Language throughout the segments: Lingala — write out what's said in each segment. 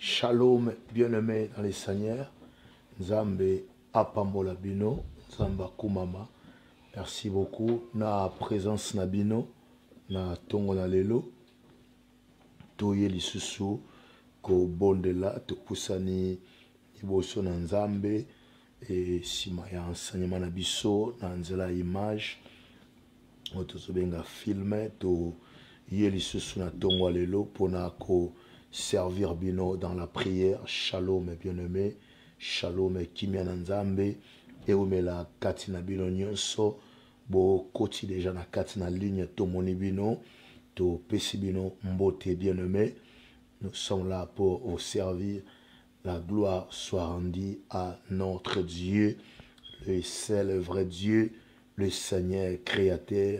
Shalom, bien-aimés dans les Seigneurs. Nzambe apambola bino, Nzamba kumama. Merci beaucoup. Na présence na bino, na tongo na lelo. Toye lisusu ko bondela to pusani iboso na Nzambe et sima ya enseignement na biso na nzela image. Oto benga filme to ye lisusu na tongo lelo pona ko servir bino dans la prière. Shalom bien-aimé, shalom kimia na Nzambe eumela kati na bino nyonso bo koti déjà na kati na ligne to moni bino to pesi bino mbote bien-aimé. Nous sommes là pour vous servir. La gloire soit rendue à notre Dieu, le seul et vrai Dieu, le Seigneur créateur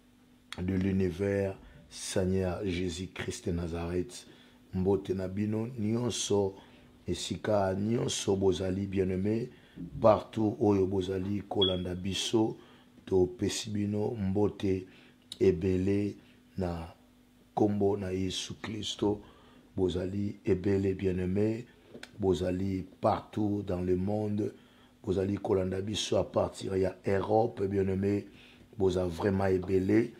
de l'univers, Seigneur Jésus-Christ de Nazareth. Mbote na bino nyonso esika nyonso bozali bien-aimé partout oyo bozali kolanda biso to pesi bino mbote ebele na kombo na Yesu Kristo. Bozali ebele bien-aimé, bozali partout dans le monde, bozali kolanda biso à partir ya Europe bien-aimé, boza vraiment ebele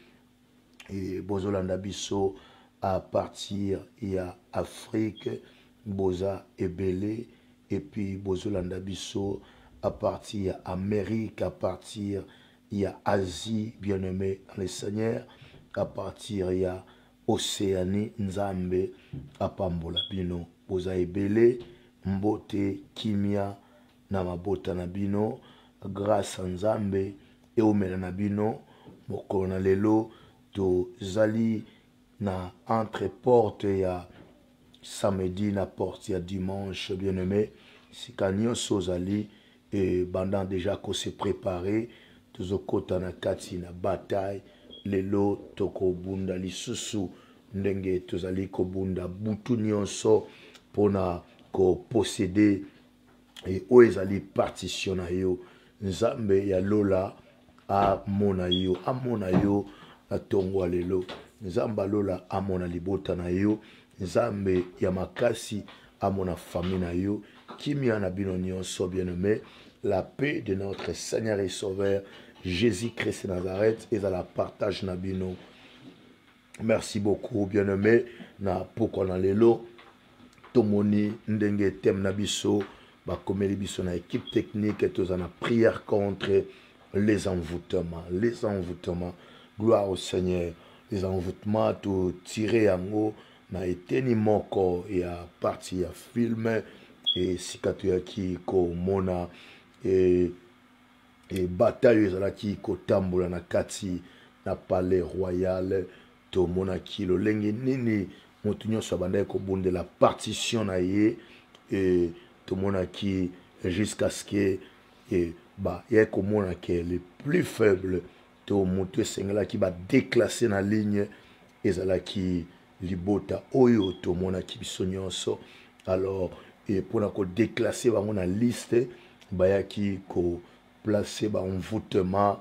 et bozolanda biso à partir ya Afrique, boza ebele et puis bozolanda biso à partir Amérique, à partir ya Asie bien-aimé dans le Seigneur, à partir ya Océanie. Nzambe apambola bino, boza ebele mbote kimia na mabota na bino, grâce à Nzambe eumela na bino mokolo na lelo to zali na entre porte ya samedi na porte ya dimanche bien-aimé. Sika nyonso zali et bandant déjà ko se préparer tozokota na kati na bataille lelo toko bunda lisusu ndenge tozali ko bunda butu nyonso pona ko posséder et o ezali partition na yo. Nzambe ya lola amona yo na tongo lelo. Nzamba lola amona libota na yo. Nzambe ya makasi amona famille na yo. Kimia na bino nyonso bien-aimé. La paix de notre Seigneur et Sauveur Jésus-Christ de Nazareth et à la partage na bino. Merci beaucoup bien-aimé. Na poko na lelo tomoni ndenge tem na biso ba komeli biso na équipe technique et tous en prière contre les envoûtements. Les envoûtements. Gloire au Seigneur. Les envoûtements tout tiré en haut na eteni moko ya parti ya film et sikatu ya ki ko mona et bataille ezalaki ko tambola na kati na palais royal to mona ki lo lengi nini motu nyonso abandaki ko bundela partition na ye et to mona ki jusqu'à ce que ba ya ko mona que le plus faible to motu esengela ki ba déclasser na ligne ezalaki libota oyo to mona ki biso nyonso. Alors et pour ko déclasser bango na liste bayaki ko placer ba envoûtement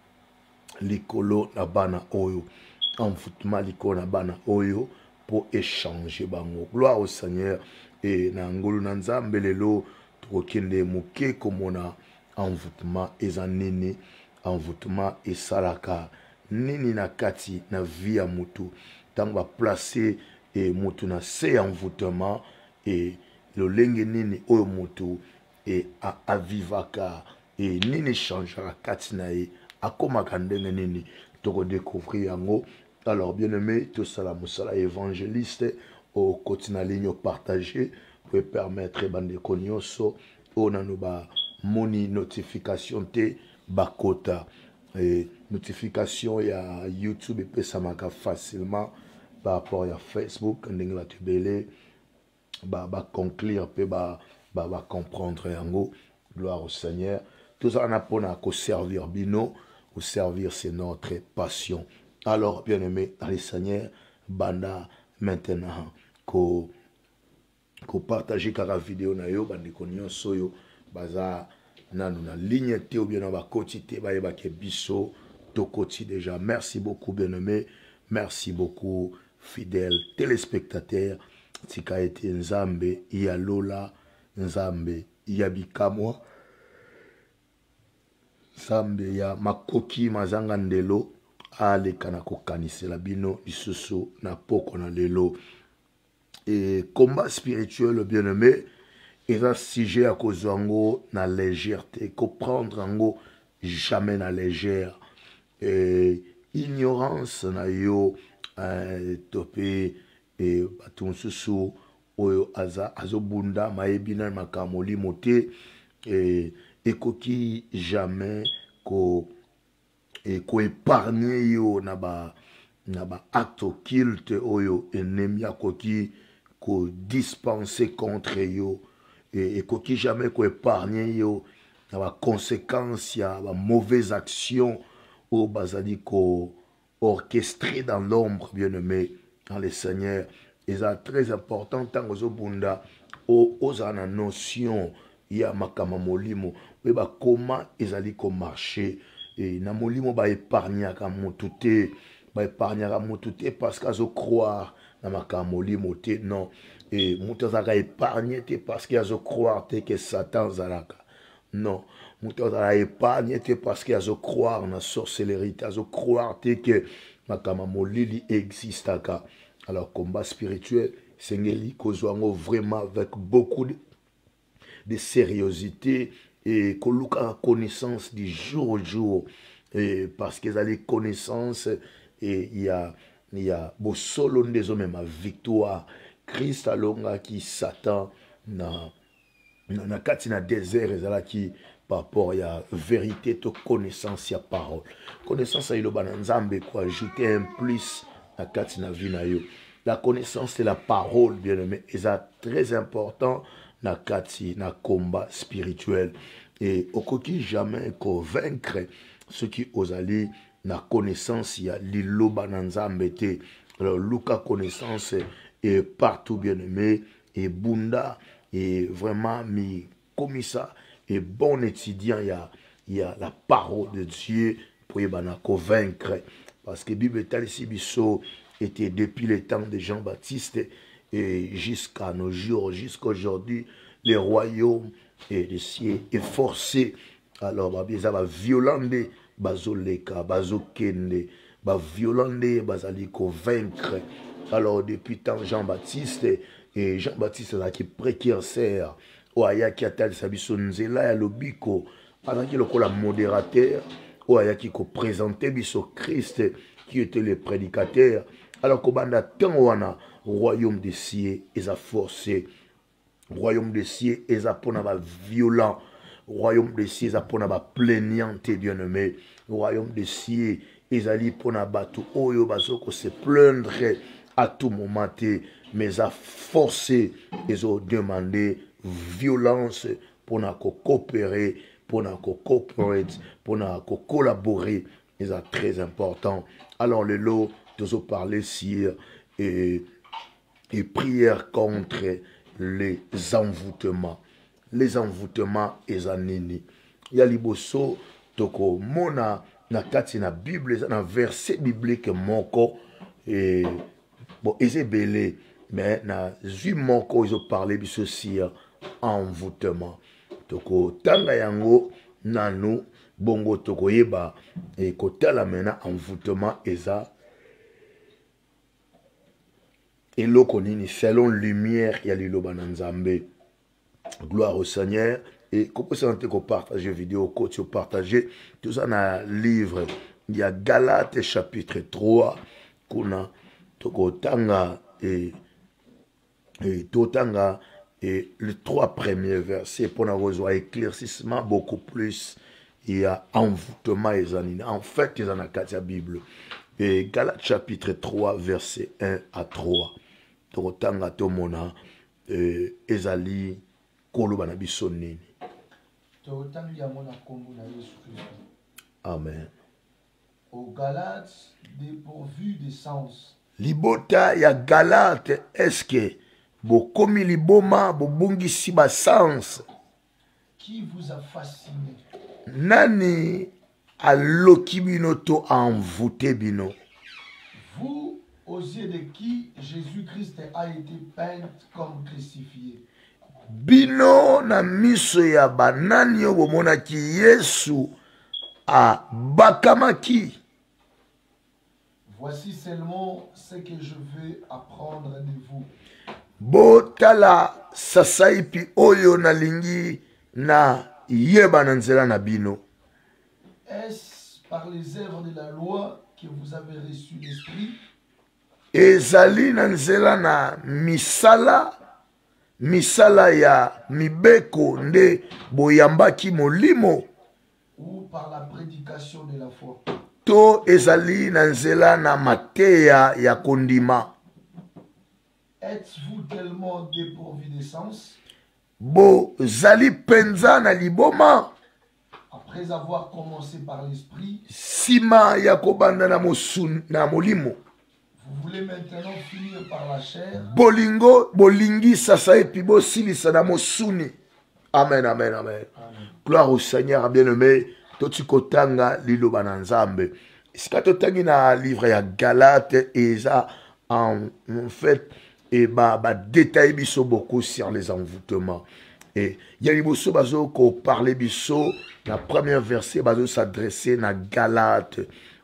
likolo na bana oyo, envoûtement likolo na bana oyo pour échanger bango. Gloire au Seigneur. Et na ngolu na Nzambe lelo tokende moke komona envoûtement ezanini, envoûtement esalaka nini na kati na vie ya mutu tango ba placer et mutu na se envoûtement et le lenge nini oyo mutu et a vivaka et nini changera kati na e akomaka ndenge nini toko découvrir yango. Alors bien-aimé, tout ça la musala évangéliste au quotidien ligne partagé pour permettre bande konyoso onano ba moni notification te bakota et notification ya YouTube et peut samaka facilement par rapport à Facebook ndenge la tubele ba conclure pe ba comprendre yango. Gloire au Seigneur. Tout ça on a pour à servir bino, ou servir c'est notre passion. Alors bien-aimé dans le Seigneur, banda maintenant ko partager kaka vidéo na yo bande konyo soyo baza nanu na ligne te ou bien na ba quotité ba yeba ke biso to quotité déjà. Merci beaucoup bien-aimé, merci beaucoup fidèles téléspectateurs tika ete nzambe ya lola, nzambe ya bikamwa, nzambe ya makoki mazanga ndelo aleka na kokanisela bino lisusu na poko na lelo. Et combat spirituel, bien-aimé, il a sujet à cause yango na légèreté, comprendre yango jamais na légère. Et ignorance na yo topé et baton susu oyo azo bunda maebina makamoli moté et ekoki jamais ko épargner yo na ba acte occulte oyo ennemi akoki ko dispenser contre yo et koki jamais ko épargner yo na ba conséquences ya ba mauvaise action ou bazali ko orchestré dans l'ombre, bien-aimé dans le Seigneur. Et c'est très important tant que bunda aux ana notion ya makama molimo we ba comment ezali ko marcher et na molimo ba épargner ka motute ba épargner ka motute parce qu'azo croire na makama molimo te non et mutazaka épargner te parce qu'azo croire te que Satan zalaka non mutazaka épargner te parce qu'azo croire na sorcellerie azo croire te que makama molili existaka. Alors combat spirituel sengeli kozwango vraiment avec beaucoup de sérieuxité et qu'on a connaissance du jour au jour et parce qu'ils ont les connaissances et il y a beau solo des hommes ma victoire Christ alonga qui Satan na katina désert ezala qui par rapport à vérité to connaissance ya parole connaissance a iloba na nzambe ko ajouter un plus na katina vina yo la connaissance de la parole bien-aimé est très important na kati na combat spirituel et okoki jamais convaincre ceux qui osali na connaissance ya liloba na nzambe te. Alors Luka connaissance est partout bien-aimé et bunda et vraiment mi comme ça et bon étudiant il y a la parole de Dieu pour y convaincre parce que Bible talisi biso était depuis le temps de Jean-Baptiste et jusqu'à nos jours, jusqu'à aujourd'hui, les royaumes et les cieux est forcé. Alors, ils ont violendé, bazoleka, bazokende, violendé, bazali convaincre. Alors, depuis tant Jean-Baptiste, et Jean-Baptiste là qui précurseur, oaya qui a tel sabiso nzela ya lobiko, pendant qu'il est le modérateur, oaya qui ko présenté biso Christ qui était le prédicateur. Alors kobanda tangwana royaume des cieux est à forcer, royaume des cieux est à pona ba violent, royaume des cieux est à pona ba plaignante bien-aimé, royaume des cieux est à li pona batu oyo bazoko se plaindre à tout moment mais à forcer ils ont demandé violence pour na coopérer, pour na coopérer, pour na collaborer, c'est très important. Alors le lot toujours parler sur et prière contre les envoûtements. Les envoûtements et anini. Il y a liboso toko mona na kati na Bible na verset biblique moko et bon c'est belé mais na zu moko ils ont parlé biso sur envoûtement. Toko tanga yango nanu bongo toko yeba et kotala mena envoûtement eza et l'okonini selon lumière il y a liloba na nzambe. Gloire au Seigneur. Et comme vous savez qu'on partage vidéo, coach partager tout ça dans le livre. Il y a Galates chapitre 3 kuna tokotanga et totanga et les 3 premiers versets pour nous rejoindre éclaircissement beaucoup plus. Il y a envoûtement et zanine. En fait, il y a dans la Bible. Et Galates chapitre 3 verset 1 à 3. Tokotanga tomona ezali koloba na biso nini. Amen. Aux Galates dépourvus de sens. Libota ya Galate est-ce que bokomi liboma bobungisi ba sens? Qui vous a fasciné? Nani aloki bino to envoûté bino? Vous aux yeux de qui Jésus-Christ a été peint comme crucifié. Bino na miso ya banani oyo bomonaki Yesu abakamaki. Voici seulement ce que je veux apprendre de vous. Botala sasaipi oyo nalingi na yeba na nzela na bino. Est-ce par les œuvres de la loi que vous avez reçu l'Esprit? Ezali na nzela na misala ya mibeko nde boyambaki molimo, Ou par la prédication de la foi? to ezali na nzela na mateya ya kondima. Êtes-vous tellement dépourvu de sens? Bozali penza na liboma Après avoir commencé par l'Esprit, sima ya kobanda na molimo. vous voulez maintenant finir par la chair? Bolingi sasa epi bosilisa na mosuni. Amen, amen, amen. Gloire au Seigneur, bien-aimé. Toti kotanga liloba na nzambe. Sika totangi na livre ya Galate, et ça, en fait, et détaille biso beaucoup sur les envoûtements. Et il y a liboso bazo ko parler biso, la première verset bazo s'adresser na Galate.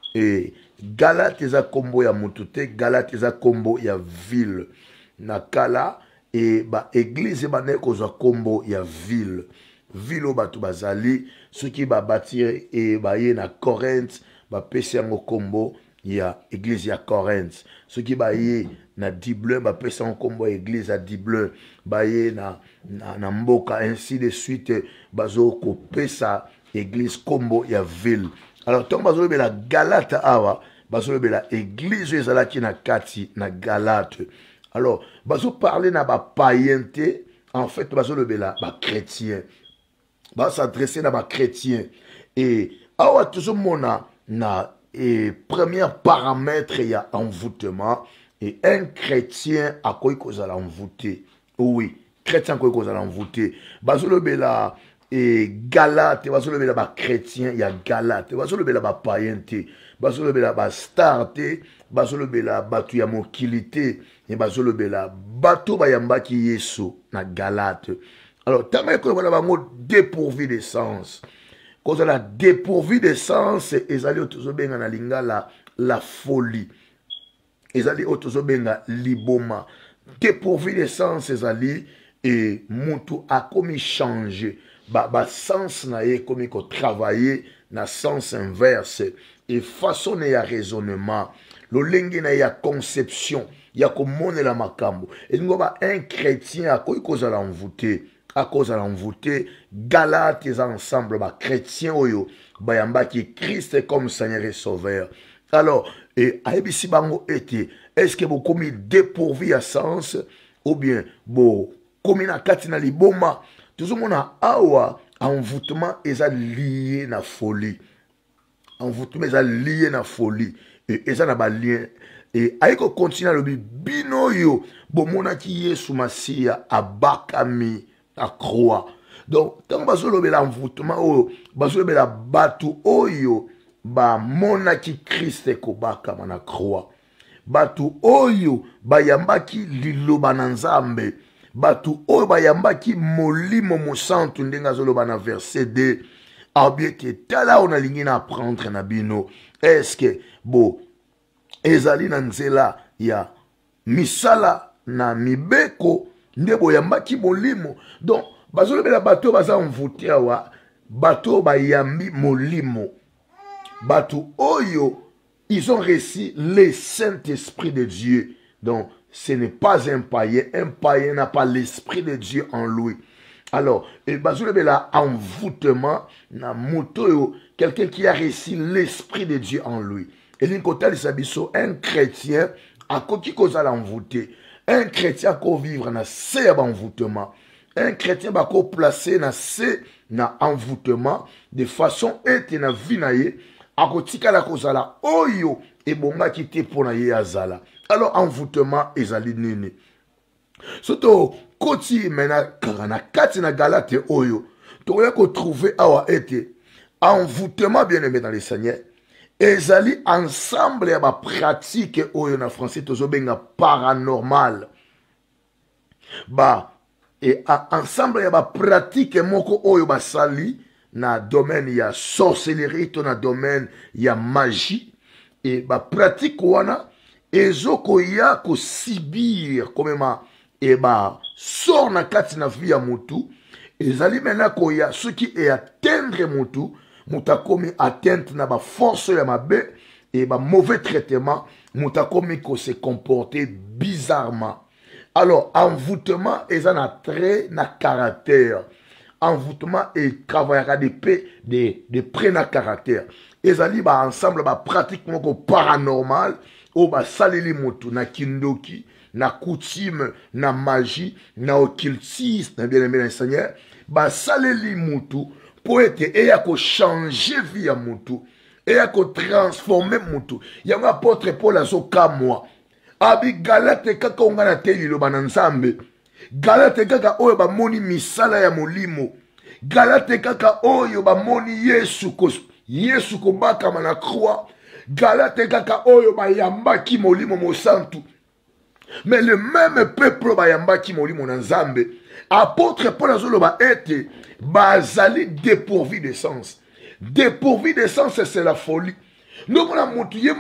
Et Galate eza kombo ya mutute, Galate eza kombo ya ville. Na kala et église bane kozwa kombo ya ville. Ville batu bazali, ceux qui bâtir et baye na Corinthe, pesi yango kombo ya église ya Corinthe. Ceux qui baye na Diblin, pesi yango kombo ya église ya Diblin. Baye na Mboka, ainsi de suite, bazo ko pesa église kombo ya ville. Alors, tant que la Galate awa, la église ezalaki na kati na Galate. Alors, bazo parler na ba païenté, en fait, bazo la chrétien. Bazo s'adresser na ba chrétien. Et awa toujours mona na premier paramètre ya envoûtement, et un chrétien a quoi kozala envoûté. Oui, chrétien a quoi kozala envoûté. Bazo la et Galate, bazo le ba chrétien ya Galate, bazo le ba païenté, bazo le ba starté, bazo le batu ya mokilité, et bazo le bato bayambaki Yesu na Galate. Alors, tant que la bango dépourvu de sens, cause la dépourvu de sens, ezali otozo benga na lingala la folie, ezali otozo benga liboma, dépourvu de sens ezali et mutu a commis changer. Sens na ye comme ko travailler na sens inverse et façon ya raisonnement lolenge na ya conception ya komone la makambo et ngoba un chrétien a koza la envoûté Galate les ensemble ba chrétien oyo bayamba ki Christ comme Seigneur et Sauveur. Alors et aibisi bango été est-ce que vous commis dépourvu à sens ou bien bo commis na katina liboma. Tout le monde a awa envoûtement est lié na folie. Envoûtement est lié na folie. Et ça n'a pas lien. Et aiko continue le bino yo bomona ki Yesu Masia abakami a croix. Donc tant bazo lobe l'envoûtement o bazo lobe la batu oyo ba mona ki Christ ko bakama na croix. Batu oyo bayambaki liloba na Nzambe. Batu oyo bayambaki molimo mosantu ndenga zoloba na verset 2 abiete tala on alingi na apprendre na bino est-ce que bo ezali na nzela ya misala na mibeko nde boyambaki molimo. Donc bazolobela bato baza envoûté awa bato bayambi molimo batu oyo ils ont reçu le Saint-Esprit de Dieu. Donc ce n'est pas un païen n'a pas l'Esprit de Dieu en lui. Alors, il y a un envoûtement, quelqu'un qui a reçu l'Esprit de Dieu en lui. Et un chrétien a qui cause l'envoûté. Un chrétien qui vivre dans ce envoûtement. Un chrétien va placer dans ce envoûtement de façon être dans vie naie. A kotika la cause la oyo et bonga qui te pour na azala. Alors envoûtement ezali nini. Surtout koti mena na kati na Galate oyo to ya ko trouver awa été envoûtement bien aimé dans le Seigneur ezali ensemble ya ba pratique oyo na français tozobenga paranormal ensemble ya ba pratique moko oyo basali na domaine ya sorcellerie to na domaine ya magie et ba pratique wana ezokoya kosibir komema e ba sort na kati na vie ya mutu ezali mena koya soki e atteindre mutu mutakomi atteinte na ba force ya mabe et ba mauvais traitement mutakomi ko se comporter bizarrement. Alors envoûtement eza na trait na caractère. Envoûtement et travaillera de près na caractère. Ezali ba ensemble ba pratique moko paranormal o ba saleli mutu na kindoki na coutume na magie na occultisme na bien aimé le Seigneur ba saleli mutu pour être et à changer vie à mutu et à transformer mutu. Il y a un apôtre Paul à son cas moi. Abi galate kaka ongana teli lo banansambe. Galate kaka oyo ba moni misala ya molimo. Galate kaka oyo ba moni Yesu ko baka na croix. Galate kaka oyo ba yamba ki molimo mo santu. Mais le même peuple ba yamba ki molimo na nzambe. Apôtre Paul azoloba ete bazali dépourvu de sens. Dépourvu de sens, c'est la folie. Nous avons montré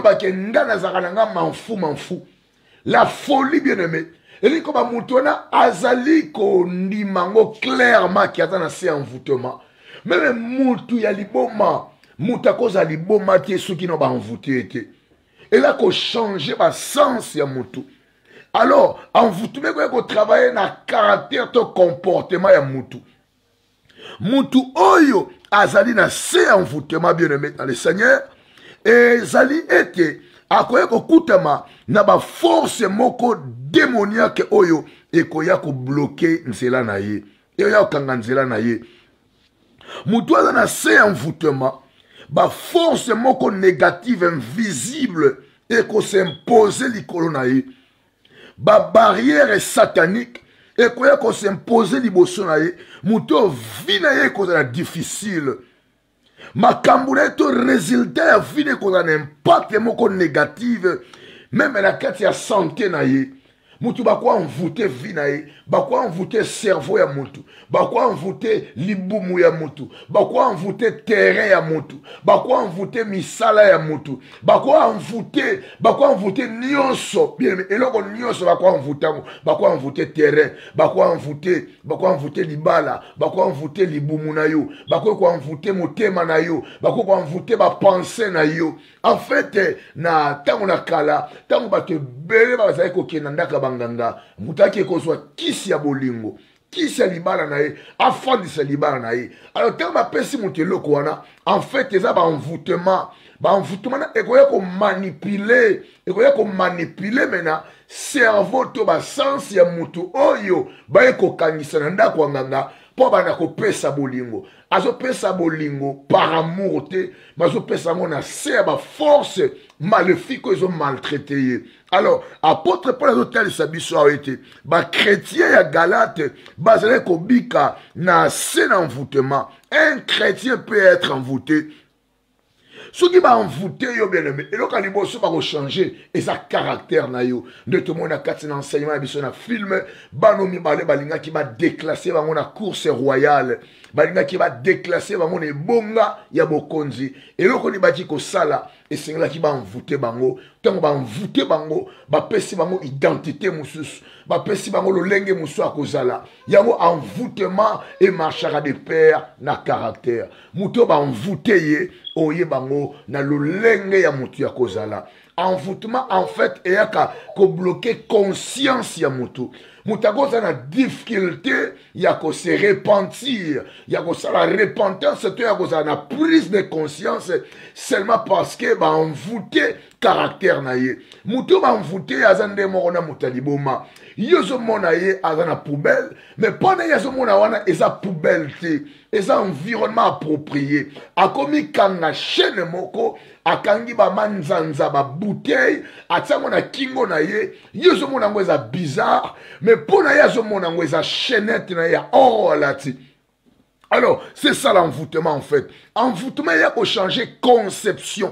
que la folie, bien aimé. Et comme Moutona, azali ko ndimango clairement qui attend assez envoûtement. Même Moutou ya liboma, Moutakoza liboma qui est ceux qui n'ont pas envoûté. Et là qu'on change le sens ya Moutou. Alors, envoûtement qu'on travaille dans le caractère, ton comportement ya Moutou. Moutou oyo azali na se envoûtement bien aimé dans le Seigneur. Et zali ete akoya kokutama na ba force moko démoniaque oyo ekoya ko bloquer nzela na ye. Ekoya kanga nzela na ye. Mutu aza na se envoûtement ba force moko négative invisible eko s'imposer likolo na ye. Ba barrière satanique ekoya ko s'imposer liboso na ye. Mutu vina ye ko na difficile. Makambo na eto résultat ya vie ne koza na impact moko négative même na kati ya santé na ye. Mutu bakwa envoûter vie na ye, bakwa envoûter cerveau ya mutu, bakwa envoûter libumu ya mutu, bakwa envoûter terrain ya mutu, bakwa envoûter misala ya mutu, bakwa envoûter nyonso bien eloko nyonso bakwa envoûter terrain, bakwa envoûter libala, bakwa envoûter libumu na yo, bakwa envoûter motema na yo, bakwa envoûter ba pensée na yo. En fait na tango na kala, tango bato bele bazali ko kenandaka nganga mutaki kozwa kisi ya bolingo kisi ya libala na ye afandisa libala na ye. Alors tant ba pesi mutu eloko wana en fait eza ba envoûtement na ekoya ko manipuler mena cerveau to ba sens ya mutu oyo ba eko kanisa na ndako nganga po bana ko pesa bolingo azo pesa bolingo par amour te mazo pesa ngona se ba force maléfique ils ont maltraité. Alors apôtre Paul azotal sabiso a été ba chrétien ya Galate bazale ko bika na sen envoûtement. Un chrétien peut être envoûté. Ceux qui va envoûter yo bien aimé et donc aliboso va changer et sa caractère na yo de tout monde a quatre enseignement biso na film banomi balé balinga qui va déclasser bango na course royale balinga qui va déclasser bango ne bonga ya bokonzi et loko ni bati ko sala et c'est là qui va envoûter bango tango ba envoûter bango ba pesi bango identité mususu ba pesi bango lo lenge musu akozala yango envoûtement et marchera de pair na caractère muto ba envoûter ye oye bango na lolenge ya mutu ya kozala. Envoûtement en fait eyaka ko bloquer conscience ya mutu. Mutakoza na difficulté ya ko se repentir, ya ko sala repentance to ya ko na prise de conscience seulement parce que ba envoûter caractère na ye. Mutu ba envoûter azande moko na mutaliboma. Yozo mona ye azana poubelle, mais pendant yozo mona wana eza poubelle te. Eza environnement approprié. Akomi kanga chaîne moko akangi ba manzanza ba bouteille atsango na kingo na ye yozo mona ngo eza bizarre mais pona yozo mona ngo eza chaînette na ya or lati. Alors c'est ça l'envoûtement en fait. Envoûtement il y a ko changer conception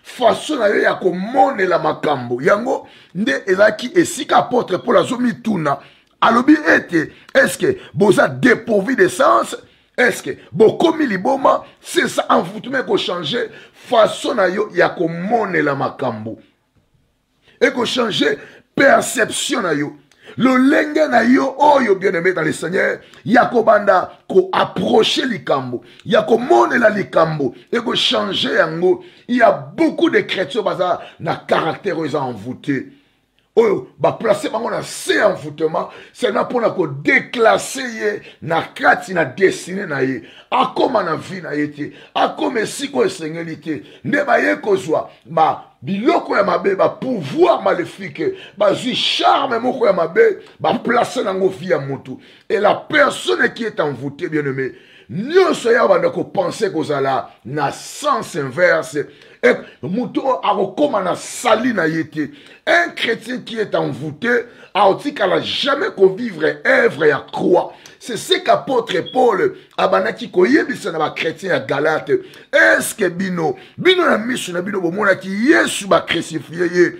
façon na yo ya komonela makambo yango nde ezalaki esika apôtre Paul azomituna alobi ete eske boza dépourvu de sens. Est-ce que bokomi liboma c'est ça envoûtement ko changer façon na yo ya komonela makambo et ko changer perception na yo lolenge na yo oyo bien-aimé dans le Seigneur ya kobanda ko approcher likambo ya komonela likambo et ko changer yango. Il y a beaucoup de chrétiens baza na caractère ils envoûté. Oh, bah placer bango na se envoûtement seulement pour na ko déclasser ye na kati na destiné na ye akoma na vie na yete akoma siko esengeli nde ba ye kozwa ba biloko ya mabe ba pouvoir maléfique ba zi charme moko ya mabe ba placer nango vie ya mutu et la personne qui est envoûtée bien-aimé nyonso ya banda ko penser kozala na sens inverse. Et un chrétien qui est envoûté a aussi qu'elle n'a jamais convivre œuvre et à croix. C'est ce qu'apôtre Paul abanaki koyebisa na ba chrétien à Galate. Est-ce que bino na misu na bino bomona ki Yesu ba crucifié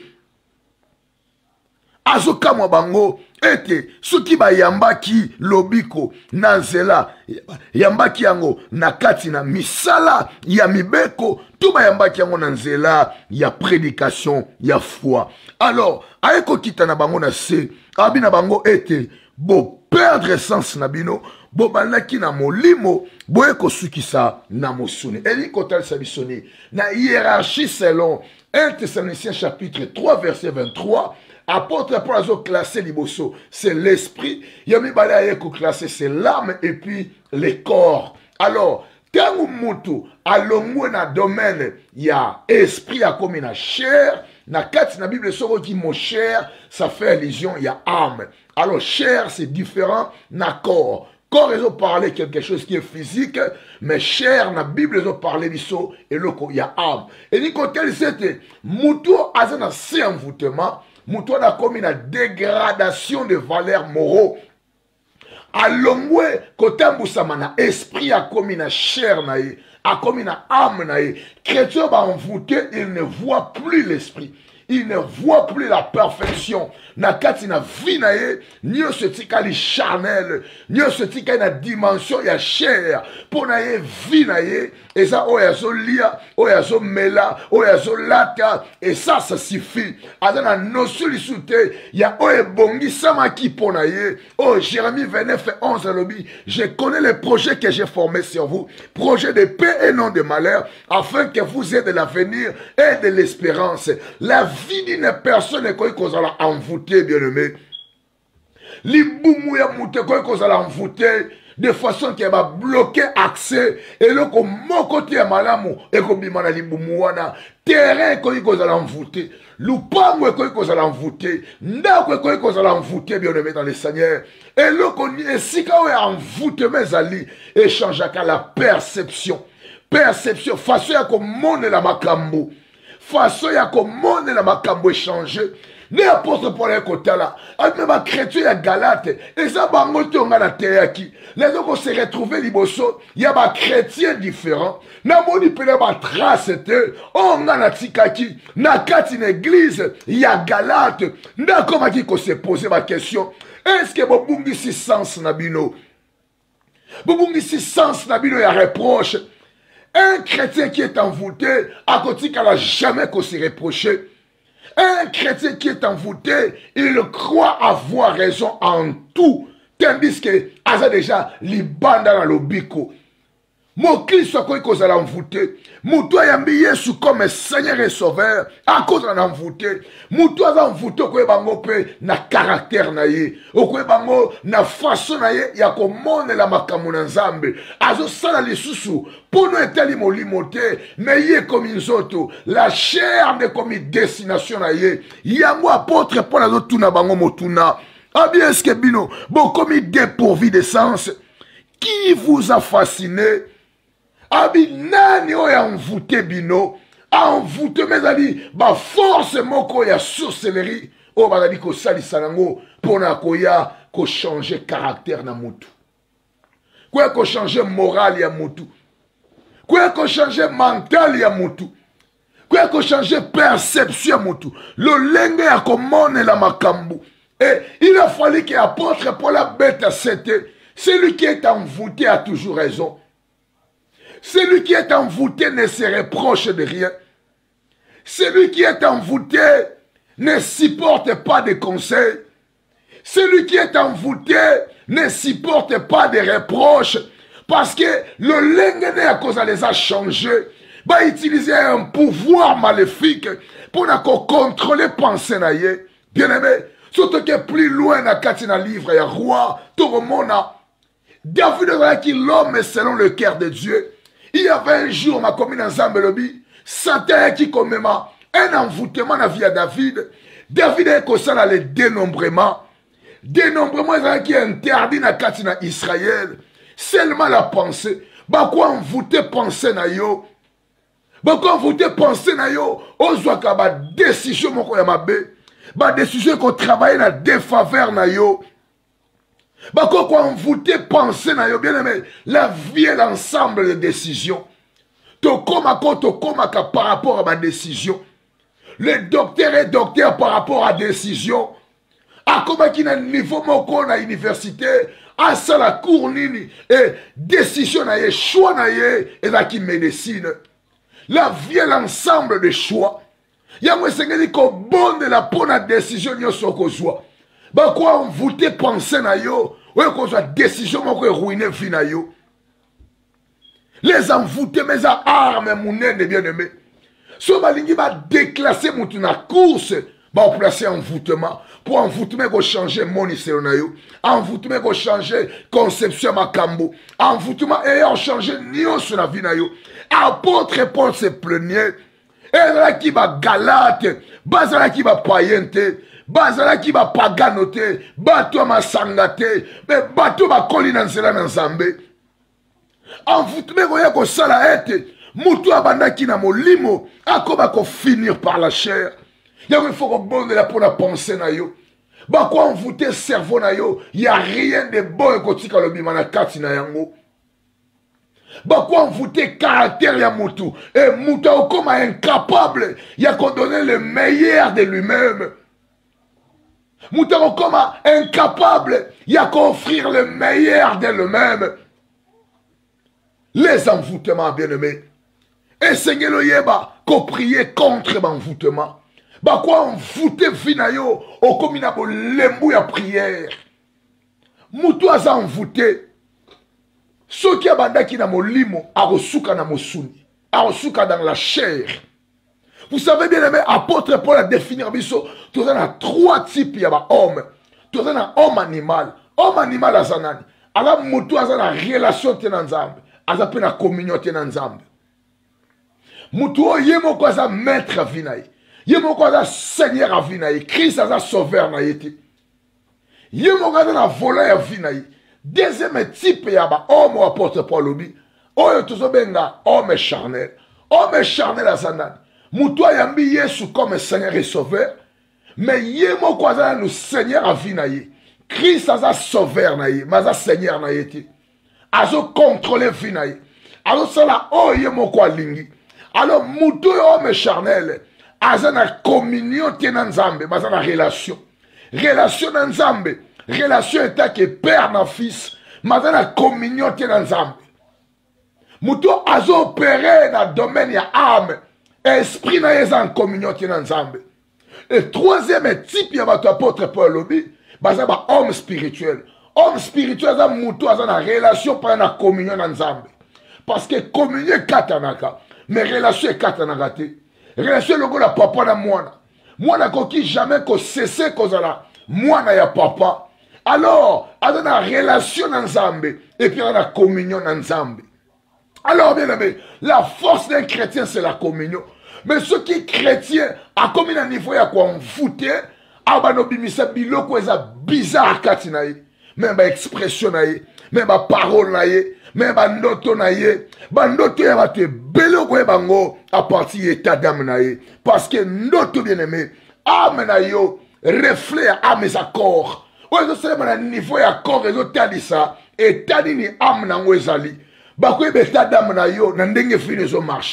azokamwa bango ete soki bayambaki lobiko na nzela yambaki yango na kati na misala ya mibeko tout bayambaki yango na nzela ya prédication ya foi. Alors ayeko kita na bango na se abi na bango ete bo perdre sens na bino bo bandaki na molimo boye kosukisa na mosuni eli kotal sabisoni na hiérarchie selon 1 Thessaloniciens chapitre 3 verset 23. Apôtre Paul a classé liboso, c'est l'esprit. Yami bala yeko classé, c'est l'âme et puis le corps. Alors, quand mutu alongwe na domaine ya esprit a comme na chair, na kati na Bible soko qui mon chair, ça fait allusion ya âme. Alors chair c'est différent na corps. Corps ils ont parlé quelque chose qui est physique, mais chair na Bible ils ont parlé biso et le il y a âme. Et ni côté c'était mutu azana c'est envoûtement. Mouton a commis une dégradation de valeurs moraux. Alongwe kotambusamana esprit a commis une chair naïe, a commis une âme naïe. Chrétien va envoûté, il ne voit plus l'esprit. Il ne voit plus la perfection. Na kati na vie na ye, nyo se tika li charnel, nyo se tika na dimension ya chair. Pour na ye vie na ye, et ça oyazo lia, oyazo mela, oyazo lata, et ça suffit. Azana notion li soute, ya oye bongi samaki pour na ye. Oh Jérémie 29:11 lobby, je connais les projets que j'ai formés sur vous, projets de paix et non de malheur, afin que vous ayez de l'avenir et de l'espérance. La vie d'une personne est qu'on va envoûter, bien-aimé. L'iboumu ya mouté qu'on va envoûter de façon qu'elle va bloquer accès. Et là, comme mon côté est malamu, et comme bimana l'iboumu wana, terrain qu'on va envoûter, lupango qu'on va envoûter, ndako qu'on va envoûter, bien-aimé dans les Seigneur. Et là, qu'on est si qu'on est envoûté, mes alliés, échange à la perception. Perception, façon à comme monde la makambo. Façon ya komone la makambo échanger ne apôtre Paul ya kotala avec ma chrétien ya Galate et ça bango tonga na teyaki les autres se retrouver liboso ya ba chrétien différent na moni pele ba trace te onga na tikaki na kati na église ya Galate nda koma ki ko se poser ma question est-ce que bobungi si sens na bino ya reproche. Un chrétien qui est envoûté, à côté qu'elle n'a jamais qu'on se reproché. Un chrétien qui est envoûté, il croit avoir raison en tout. Tandis que, a déjà, les bandes dans le bico. Mon Christ soit quoi qu'on a envoûté. Moutou a mis Yesu comme Seigneur et Sauveur. À cause de l'envoûté. Moutou a envoûté quoi bango pe na caractère na ye. Quoi bango na façon na ye. Ya komone la makamu na nzambe. Azo sala li susu. Pour nous etali mo limote. Mais ye comme inzoto. La chair de comme destination na ye. Yango apôtre pour la tuna bango motuna. Ah bien est-ce que bino. Bon comme dépourvu de sens. Qui vous a fasciné? Abi nani oya envoûté bino envoûté mes amis ba force moko ya sorcellerie o bazali ko salisa nango pona koya ko changer caractère na mutu quoi ko changer moral ya mutu quoi ko changer mental ya mutu Quoi que changer perception mutu. Le lenge ya komone la makambu. Et il a fallu que l'apôtre Paul la bête c'était celui qui est envoûté a toujours raison. Celui qui est envoûté ne se reproche de rien. Celui qui est envoûté ne supporte pas de conseils. Celui qui est envoûté ne supporte pas de reproches. Parce que le lengene à cause de les a changés, va utiliser un pouvoir maléfique pour contrôler pensée naïe. Bien aimé, surtout que plus loin dans le livre, il y a roi, tout le monde. David a dit l'homme selon le cœur de Dieu. Il y avait un jour, ma commune en Zambelobi, Satan qui commet un envoûtement dans la vie à David. David a causé le dénombrement. Dénombrement qui est interdit dans Israël. Seulement la pensée. Pourquoi envoûter pensée na yo? Pourquoi envoûter pensée na yo? Ozwaka ba décision moko ya mabe. Ba décision qu'on travaille na défaveur na yo. Pourquoi envoûter pensée na yo? Bien aimé, la vie est l'ensemble de décisions. Tokoma par rapport à ma décision. Le docteur est docteur par rapport à décision. A comment qui n'a niveau moko na université, à ça la cour nini et décision na ye, choix na ye et la qui médecine. La vie est l'ensemble des choix. Yango sengeli ko bonne la bonne décision nyo soko zwa. Ba quoi on voûter penser na yo, ouais ko zwa décision moko ruiner vie na yo. Les envoûtés mais à armes mounene bien aimé. So balingi ba déclasser moutou na course, ba placer envoûtement. Pour envoûtement, il faut changer mon histoire. Envoûtement, il faut changer conception makambo. Envoûtement, il faut changer nion sur la vie. Apôtre Paul se plaignait. Et là qui va galate, bazala qui va païente, bazala qui va paganote, bateau ma sangate, mais bateau ma colline en cela dans Zambé. Envoûtement, il faut salaete, moutou abanda qui n'a mon limo, à comment finir par la chair. Il faut que bon de la pour la pensée na yo. Bah quoi envoûter cerveau na yo, il y a rien de bon côté quand le bimana kati na yango. Bah quoi envoûter caractère ya mutu et mutu comme incapable, il y a qu'on donner le meilleur de lui-même. Mutu comme incapable, il y a qu'on offrir le meilleur de lui-même. Les envoûtements bien-aimés. Et Seigneur le yeba, qu'on prier contre l'envoûtement. Bah quoi envoûter finayo au communable l'embou ya prière. Moutou a envoûté. Ceux qui abandaki na molimo a resuka na mosuni. A resuka dans la chair. Vous savez bien aimé, apôtre Paul a défini biso, tu as trois types ya ba homme. Tu as un homme animal. Homme animal a zanani. Alors moutou a na relation tenanzambe. A zape na communion tenanzambe. Moutou yemo kwa za maître vinaï. Yemo a Seigneur à vie, Christ a sauveur na yeti. Yemo a volé à vie. Deuxième type ya ba homme apôtre Paul lobi. Oyo tozobenga homme charnel. Homme charnel à Zanan. Moutoua yambi Yesu comme Seigneur et sauveur. Mais yemo a nous Seigneur à vie. Christ a sauveur na yeti. Mais a Seigneur na yeti. Azo contrôler vie na yeti. Alors ça oh yemo kwa lingi. Alors moutoua homme charnel. Azana communion tena nzambe, bazana relation. Relation na nzambe, relation est que père na fils, mazana communion tena nzambe. Muto azo opéré dans le domaine ya âme, esprit na yeza en communion tena nzambe. Le troisième type ya bato apôtre Paul lobi, bazana homme spirituel. Homme spirituel za muto azana relation par na communion na nzambe. Parce que communion katanaka, mais relation katanaka te. Relation logo la papa na mwana. Mwana koki jamais ko cesse kozala. Mwana ya papa. Alors, on a une relation ensemble et puis on a la communion ensemble. Alors, bien aimé, la force d'un chrétien, c'est la communion. Mais ceux qui sont chrétiens, à combien de niveau il y a quoi on foutait, à banobimisa biloko eza bizarre katinaye. Même ba expression naye, même ba parole naye, même ba ndoto naye, ba ndoto ya ba te beloko bango à partir état d'âme naye. Parce que ndoto bien aimé, âme naye reflet âme et corps. Ouais, je sais pas niveau ya corps et tali ça et tali ni âme nango ezali. Ba ko état d'âme nayo na ndenge fini zo marché.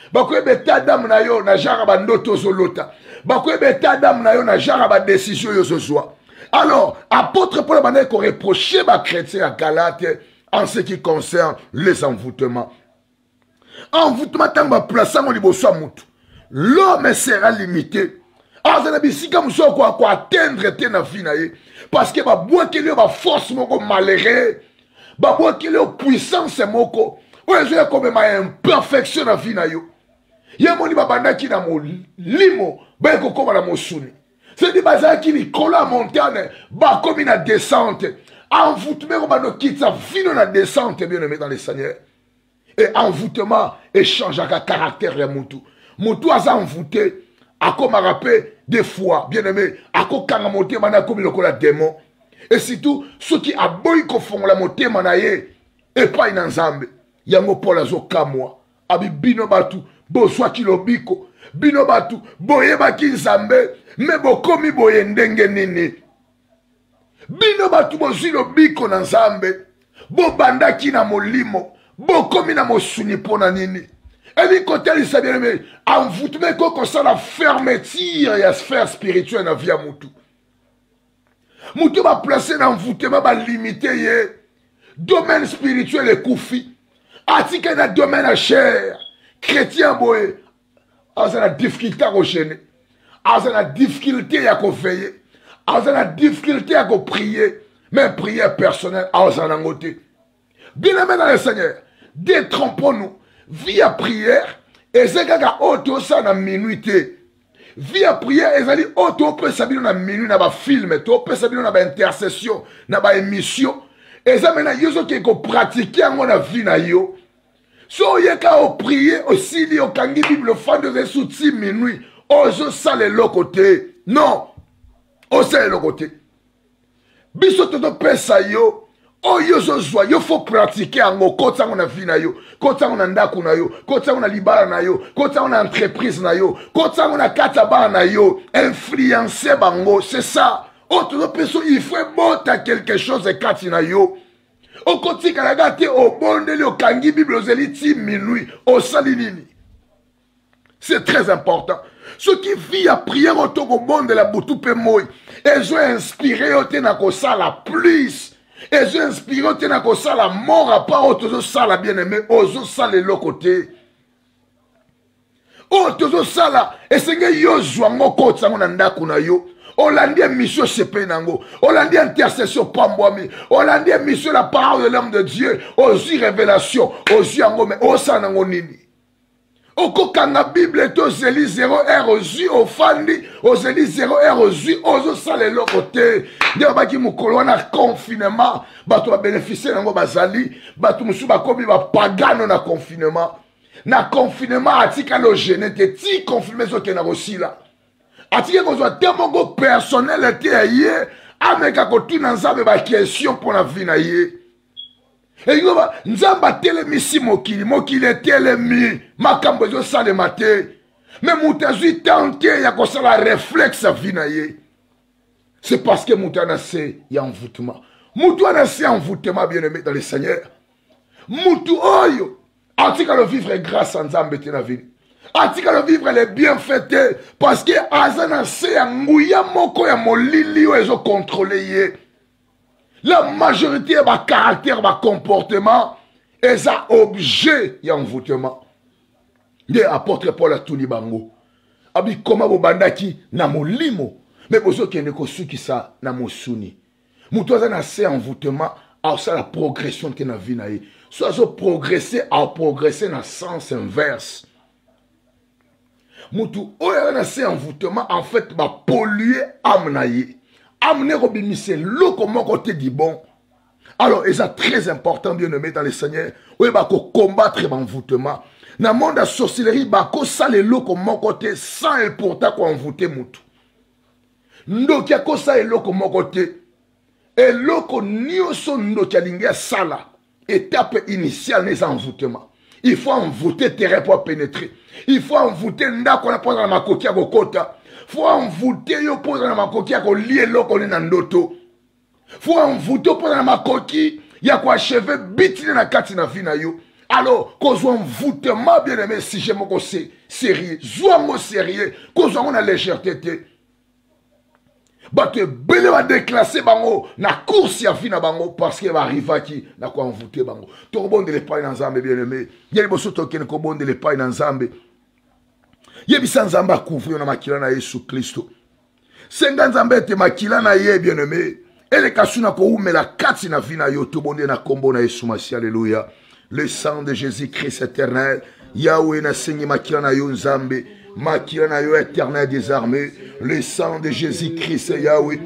bakoyeba ete adamu na yo na genre bandoto ozolota, bakoyeba ete adamu na yo na genre badécision yo ozozwa. Alors apôtre Paul bandaki koreproche bakretien ya Galate en ce qui concerne les envoûtements. Envoûtement ntango baplace yango liboso ya mutu, l'homme sera limité. Azana bisika muso ko atteindre te na vie na ye, parce que babwakeli yo ba force moko malheureux, babwakeli yo puissance moko oyo ezoya komema imperfection na vie na yo. Ye moni babandaki na molimo baye kokoma na mosuni, c'est-à-dire bazalaki likolo ya montagne bakomi na descente. Envoûtement banokitisa vino na descente, bien aimé dans le Seigneur. Et envoûtement échangeaka caractère ya mutu. Mutu aza envoûté akoma rappé des fois, bien aimé, akokanga motema na komi lokola démon. Et surtout ceux qui aboyi kofongola motema na ye epai na Nzambe. Yango Paul azokamwa abi bino batu bozwaki lobiko, bino batu boyebaki Nzambe me bokomi boye ndenge nini. Bino batu bozwi lobiko na Nzambe bobandaki na molimo bokomi na mosuni pona nini. Et côté il s'est bien aimé, envoûtement comme ça la fermeture et la sphère spirituelle dans la vie à Moutou. Moutou va placer dans l'envoûtement, va limiter le domaine spirituel et koufi. Attique dans le domaine à chair, chrétien boye, a la difficulté à gêner, a la difficulté à veiller, a la difficulté à prier, même prière personnelle à la côté. Bien aimé dans le Seigneur, détrompons-nous. Vie à prière, et c'est quand auto ça na minuit. Vie à prière, et ça dit auto peut s'habiller na minuit, na ba film, to peut s'habiller na ba intercession, na ba émission. Et ça maintenant yo qui ko pratiquer en na vie na yo. So yeka au prier aussi li au kangi Bible fan de sous minuit. Ozo ça le côté. Non. O ça le côté. Biso to pesa yo. Oh yo zozwa, yo faut pratiquer en kota on a vie na yo, kota on a ndaku na yo, kota on a libara na yo, kota on a entreprise na yo, kota on a kataba na yo, influencer bango, c'est ça. Autre personne, il faut monter quelque chose et kati na yo. Au côté kanagate au bonde le kangi Bible ozeliti minuit, au salinini. C'est très important. Ceux qui vivent à prier au monde de la boutou moi, ils ont inspiré au tenakosa la plus. Et j'ai inspiré au ça la mort à part au ça la bien-aimé, au ça le côté. Au ça la, et c'est que yo zwango kota mon ndaku na yo. Hollandais mission CP nango. Hollandais intercession pambwami. Hollandais mission la parole de l'homme de Dieu. Aux révélation, aux yango mais au ça nango nini. Oko kanga Bible to zeli 0R ozu ofandi ozeli 0R ozu ozo sale lokote ndio baki mukolo na confinement bato ba bénéficier nango bazali bato musu bakomi ba pagano na confinement atika lo genete ti confirmer zo ke na rosila atika ko zo temongo personnel te ye ameka ko tuna nzabe ba question pour la vie na ye. Et yoba nzamba telemisi mokili telemi makambo zo sale mate mais mutazu tanke ya ko sala réflexe vina ye. C'est parce que mutana se ya envoûtement. Mutana se envoûtement bien-aimé dans le Seigneur. Mutu oyo atika le vivre grâce à nzambe te na vie. Atika le vivre les bienfaits parce que azana se ya nguya moko ya molili o ezo contrôler ye. La majorité de ma caractère, ma comportement, est un objet d'envoûtement. Il apôtre Paul à tout Libango. Abi comment vous bandaki na molimo, mais vous qui ne connaissez qui ça na mosuni. Moutoza na se envoûtement, à ça la progression que na vie na ye. Soit progresser à progresser dans sens inverse. Moutou oya na se envoûtement en fait va polluer âme na ye. Amener au bimise l'eau mon côté dit bon. Alors, et ça très important, bien aimé dans le Seigneur. Oui, bah, combattre l'envoûtement. Dans le monde de la sorcellerie, bah, ça les l'eau mon côté, sans et pourtant qu'on envoûter moutou. Ndo kia ko ça et l'eau mon côté. Et l'eau qu'on n'y son ndo kia lingia sala. Étape initiale des envoûtements. Il faut envoûter terrain pour pénétrer. Il faut envoûter nda qu'on a posé dans ma coquille à Gokota. Faut envoûter yo pose na makoki ya ko lié loko na ndoto. Faut envoûter pose na makoki ya ko achever bitine na kati na vie na yo. alors kozwa envoûtement bien aimé si je moko sérieux zwango sérieux kozwa ngo na légèreté te bato ebele badéclasse bango na course ya vie na bango parce que baarrivaki na koenvoûte bango tokobondela epai na nzambe bien aimé ye liboso tokende kobondela epai na nzambe yebisa nzambe akouvrir na makila na Yesu Kristo senga nzambe ete makila na ye bien aimé eleka su na koumela kati na vie na yo tobonde na kombo na Yesu Masi alléluia le sang de Jésus-Christ éternel Yahweh na sengi makila na yo nzambe makila na yo éternel des armées le sang de Jésus-Christ Yahweh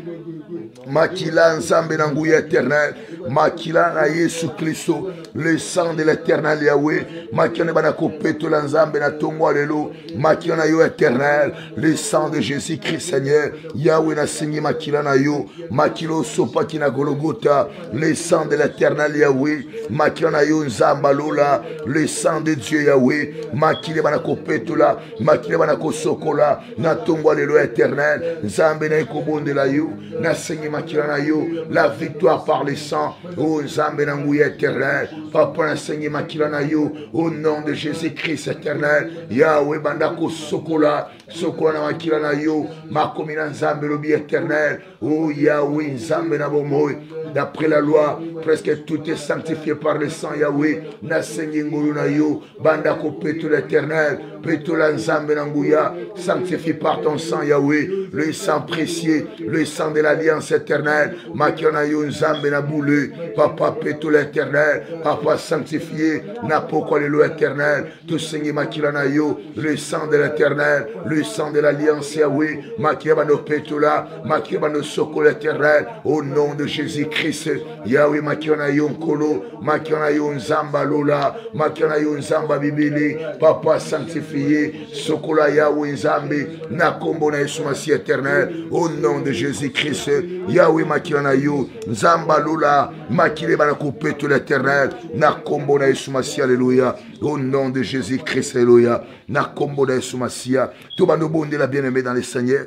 makila nzambe na nguya éternel makila na Yesu Kristo le sang de l'éternel Yahweh makila na bana kopetola nzambe na tongo alelo makila na yo éternel le sang de Jésus-Christ Seigneur Yahweh na sengi makila na yo makilo sopa kina Golgotha le sang de l'éternel Yahweh makila na yo nzamba lola le sang de Dieu Yahweh makila bana kopetola makila bana kosokola na tongo alelo éternel nzambe na ekobondela yo na sengi makila na yo la victoire par le sang oh nzambe na nguya éternel papa na sengi makila na yo au nom de Jésus-Christ éternel Yahweh banda kosokola sokola na makila na yo makomi na nzambe lobi éternel oh Yahweh nzambe na bomoi d'après la loi presque tout est sanctifié par le sang Yahweh na sengi ngulu na yo banda kopeto l'éternel peto la nzambe na nguya sanctifié par ton sang Yahweh le sang précieux le sang de l'alliance éternelle makila na yo nzambe na boule papa peto l'éternel papa sanctifié na poko lelo éternel tout sengi makila na yo le sang de l'éternel le sang de l'alliance Yahweh makila bano peto la makila bano soko l'éternel au nom de Jésus-Christ Yahweh makila na yo nkolo makila na yo nzamba lola makila na yo nzamba bibili papa sanctifié sokola Yahweh nzambe na kombo na Yesu Masi éternel au nom de Jésus-Christ Yahweh makila na yo nzamba lola makile bana kopeto l'éternel na kombo na Yesu Masi alléluia au nom de Jésus-Christ alléluia na kombo na Yesu Masi to bano bondela bien-aimé dans le Seigneur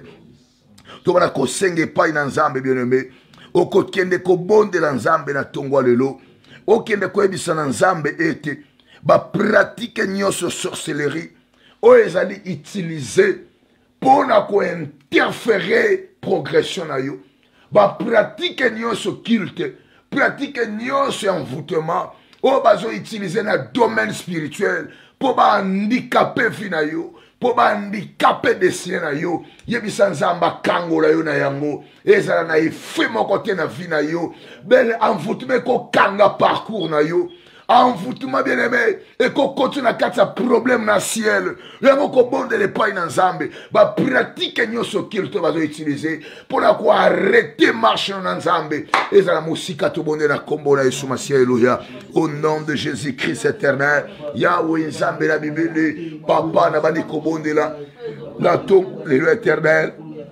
to bana kosenge pai na nzambe bien-aimé okokende kobondela nzambe na tongo lelo okende koyebisa na nzambe ete ba pratique nyonso sorcellerie o ezali utiliser pona ko interférer progression na yo ba pratique nyonso culte pratique nyonso envoûtement o bazo utiliser na domaine spirituel pour ba handicaper vie na yo pour ba handicaper destin na yo yebisa nzamba kangola yo na yango ezala na effet moko te na vie na yo ben envoûtement ko kanga parcours na yo envoûtement bien aimé et qu'on continue à quatre problème dans le ciel le mot qu'on bonde les pailles dans Zambé bah pratique nyonso qu'il te va utiliser pour la quoi arrêter marcher dans Zambé et ça la musique à tout bonde la combo la Yesu Masi alléluia au nom de Jésus-Christ éternel Yahweh Zambé la Bible papa na bani ko bonde la tombe l'éternel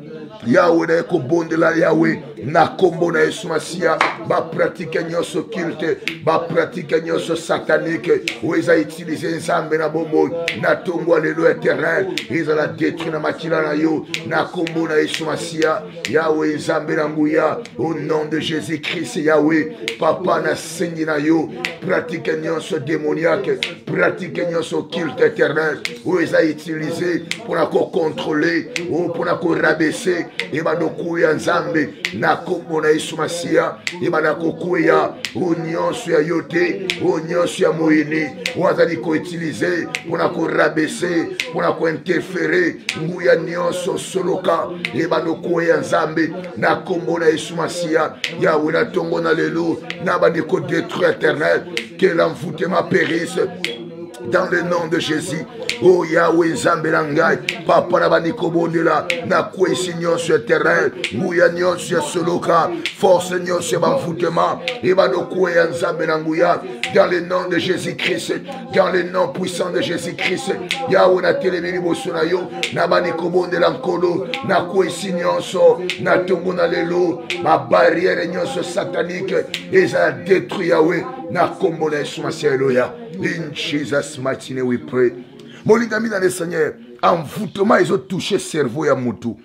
Yahweh na eko bonde la Yahweh na kombo na Yesu Masia ba pratique nyonso culte ba pratique nyonso satanique ou ils a utilisé nzambe na bombo na tongo lelo éternel ils a la détruire na makila na yo na kombo na Yesu Masia Yahweh nzambe na nguya au nom de Jésus-Christ Yahweh papa na sengi na yo pratique nyonso démoniaque pratique nyonso culte éternel ou ils a utilisé pour la contrôler ou pour la rabaisser et ba dokuya nzambe na kombo na Yesu Masia ibana kokuya nyonso ya yote nyonso ya moyini wazali ko utiliser pona ko rabaisser pona ko interférer nguya nyonso soloka ibana koya nzambe na kombo na Yesu Masia Yahweh na tongo na lelo na ba ko détruire éternel que l'envoûtement périsse dans le nom de Jésus. Oh Yahweh Nzambe Langai, Papa na baniko bondela, na kwesi nyonso éternel, nguya nyonso ya soloka, force nyonso ya banfoutement, et banoko ya Nzambe Languya, dans le nom de Jésus-Christ, dans le nom puissant de Jésus-Christ, Yahweh na telemeli boso na yo, na baniko bondela nkolo, na kwesi nyonso, na tongo na lelo, ma barrière nyonso satanique, et ça détruit Yahweh, na kombo na Yesu Masi alléluia. In Jesus' mighty name we pray. Molingami dans le Seigneur, envoûtement, ils ont touché le cerveau ya Moutou.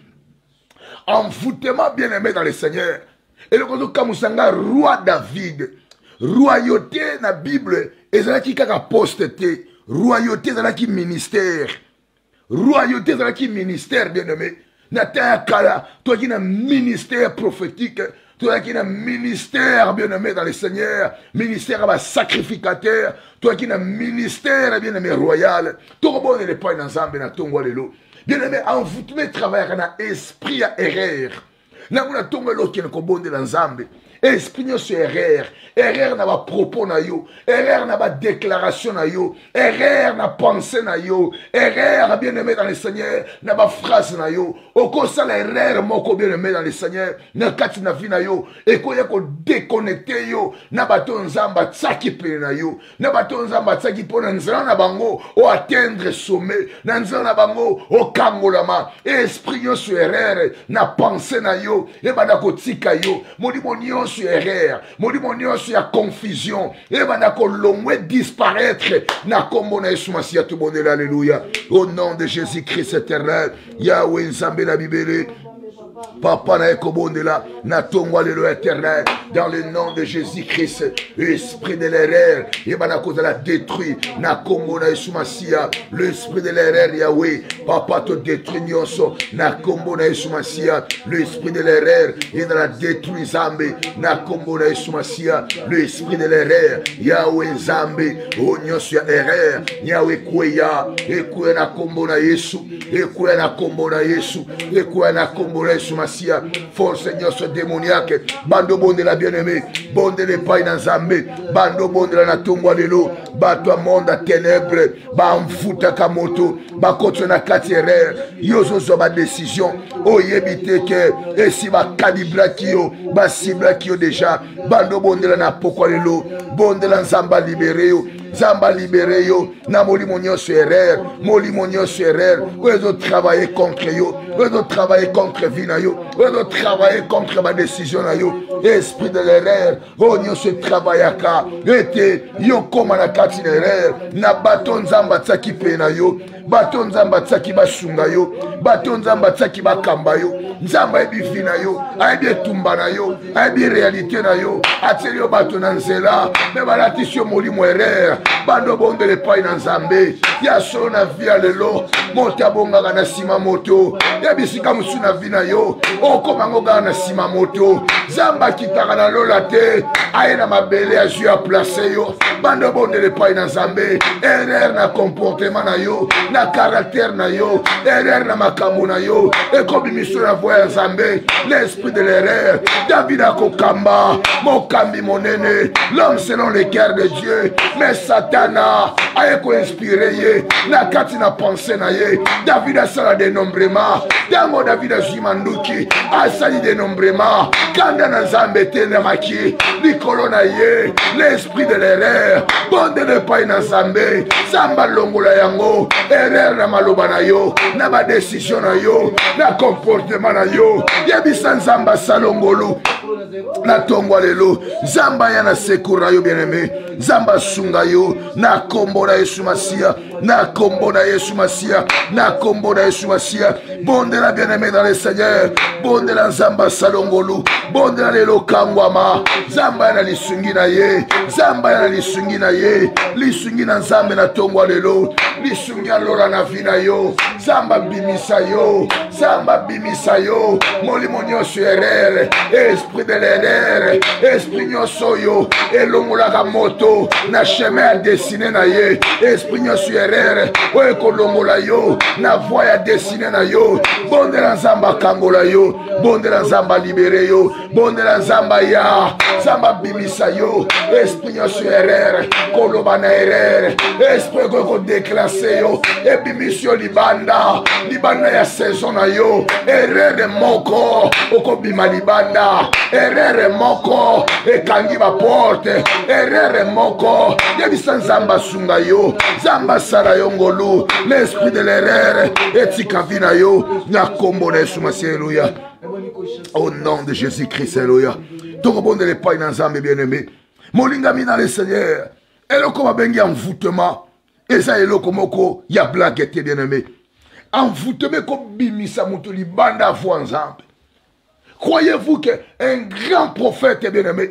Envoûtement bien aimé dans le Seigneur. Et le Kozo Kamusanga, roi David, royauté na Bible ezalaki kaka poste te. Royauté ezalaki ministère. Royauté ezalaki ministère, bien-aimé. Nata kala, toi qui na ministère prophétique, toi qui na ministère, bien-aimé, dans le Seigneur, ministère à sacrificateur, toi qui na ministère, bien-aimé, royal, toi bon n'est pas dans Zambé, na tongo lelo. Bien-aimé, en vous tous travailler na esprit à erreur. Na muna tongo lelo qui ne kobonde dans Zambé. Esprit sur erreur. Erreur na ba propos na yo. Erreur na ba déclaration na yo. Erreur na pensée na yo. Erreur bien-aimé dans le Seigneur. Na ba phrase na yo. Oko sa la erreur moko bien-aimé dans le Seigneur. Na kati na vie na yo. Eko ya ko déconnecter yo. Na bato nzamba tsaki pe na yo. Na bato nzamba tsaki pona nzala na bango. O atteindre sommet. Na nzala na bango. O kangolama. Esprit yo sur erreur. Na pensée na yo. E bana ko tika yo. Modi monio sur erreur, modi monio sur la confusion, et bana ko longwe disparaître, na kombo na Yesu Masia tout monde alléluia, au nom de Jésus-Christ éternel, Yahweh Nzambe la Bible, Papa na ekobonde la, na tongwa lelo éternel, dans le nom de Jésus-Christ, l'esprit de l'erreur, et bana ko la détruit, na kombo na Yesu Masia, l'esprit de l'erreur Yahweh, Papa te détruit nyonso, na kombo na Yesu Masia, l'esprit de l'erreur, et dans la détruit Zambé, na kombo na Yesu Masia, l'esprit de l'erreur, Yahweh Zambé, o nyonso ya erreur, Yahweh kweya, e kweya na kombo na Yesu, e kweya na kombo na Yesu, e kweya na kombo na Yesu Masia, force Seigneur ce démoniaque, bando bonde la bien-aimé, bonde le paille dans Zambé, bando bonde la natongwa lelo, bato monde à ténèbres, ba mfuta kamoto, ba koto na kati erreur, yozo zo ba décision, o yebite ke, et si ba kalibra kio, ba sibla kio déjà, bando bonde la na pokwa lelo, bonde la nzamba libéré yo, Zamba libéré yo, na moli monio sur erreur, moli monio sur erreur, où ils ont travaillé contre yo, où ils ont travaillé contre vina yo, où ils ont travaillé contre ma décision na yo, esprit de l'erreur, où ils se travaillé à ka, et yo comme na kati l'erreur, na baton zamba tsaki pe na yo, baton zamba tsaki basunga yo, baton zamba tsaki bakamba yo, nzamba ebi vina yo, aibi tumba na yo, aibi réalité na yo, ateli yo baton nzela, me balatisyo moli mo erreur, bando bonde le paille dans Zambé, ya solo na via lelo, mota bonga na sima moto, ya bisika musu na vina yo, oko mango na sima moto, zamba kitaka na lola te, aye na mabele a jeu a placé yo, bando bonde le paille dans Zambé, erreur na comportement na yo, na caractère na yo, erreur na makambo na yo, et comme mission na voie en Zambé, l'esprit de l'erreur, David a kokamba, mokambi monene, l'homme selon le cœur de Dieu, mais Satana a inspiré ye, na kati na pensée na ye, David a sala dénombrement, Dango David a jimanduki, a sali dénombrement, kanda na Zambé tena maki, Nicolo na ye, l'esprit de l'erreur, bonde de paille na Zambé, Zamba longola yango, erreur na maloba na yo, na ba décision na yo, na comportement na yo, yebisa Nzamba salongolo, na tongwa lelo, Zamba ya na sekura yo bien-aimé, Zamba sunga yo, na kombo na Yesu Masia, na kombo na Yesu Masia, na kombo na Yesu Masia, bonde la bien-aimé dans le Seigneur, bonde la Zamba salongolo, bonde la lelo kangwama, Zamba ya na lisungi na ye, Zamba ya na lisungi na ye, lisungi na Nzambe na tongwa lelo, lisungi alora na vina yo, Zamba bimisa yo, Zamba bimisa yo, molimo nyonso erreur, esprit de l'erreur, esprit nyonso yo, elongolaka moto, na chemin dessiné na ye, esprit nyonso erreur, oyo kolongola yo, na voie ya dessiné na yo, bonde la Nzamba kangola yo, bonde la Nzamba libéré yo, bonde la Nzamba ya, Zamba bimisa yo, esprit nyonso erreur, koloba na erreur, esprit ko déclassé yo, ebimisio libanda, libanda ya saison na yo, erreur moko, okobima libanda, erreur moko, ekangi ba porte, erreur moko, yebisa Nzamba sunga yo, Zamba sala yo ngolu, l'esprit de l'erreur, etika vina yo, na kombo na Yesu Masia, alléluia. Au nom de Jésus-Christ, alléluia. Toko bonde le paille dans Nzambe bien-aimé. Molingami dans le Seigneur. Eloko babengi envoûtement. Et ça eloko moko ya blague te bien-aimé. Envoûtement ko bimisa mutu libanda vo Nzambe. Croyez-vous qu'un grand prophète bien-aimé,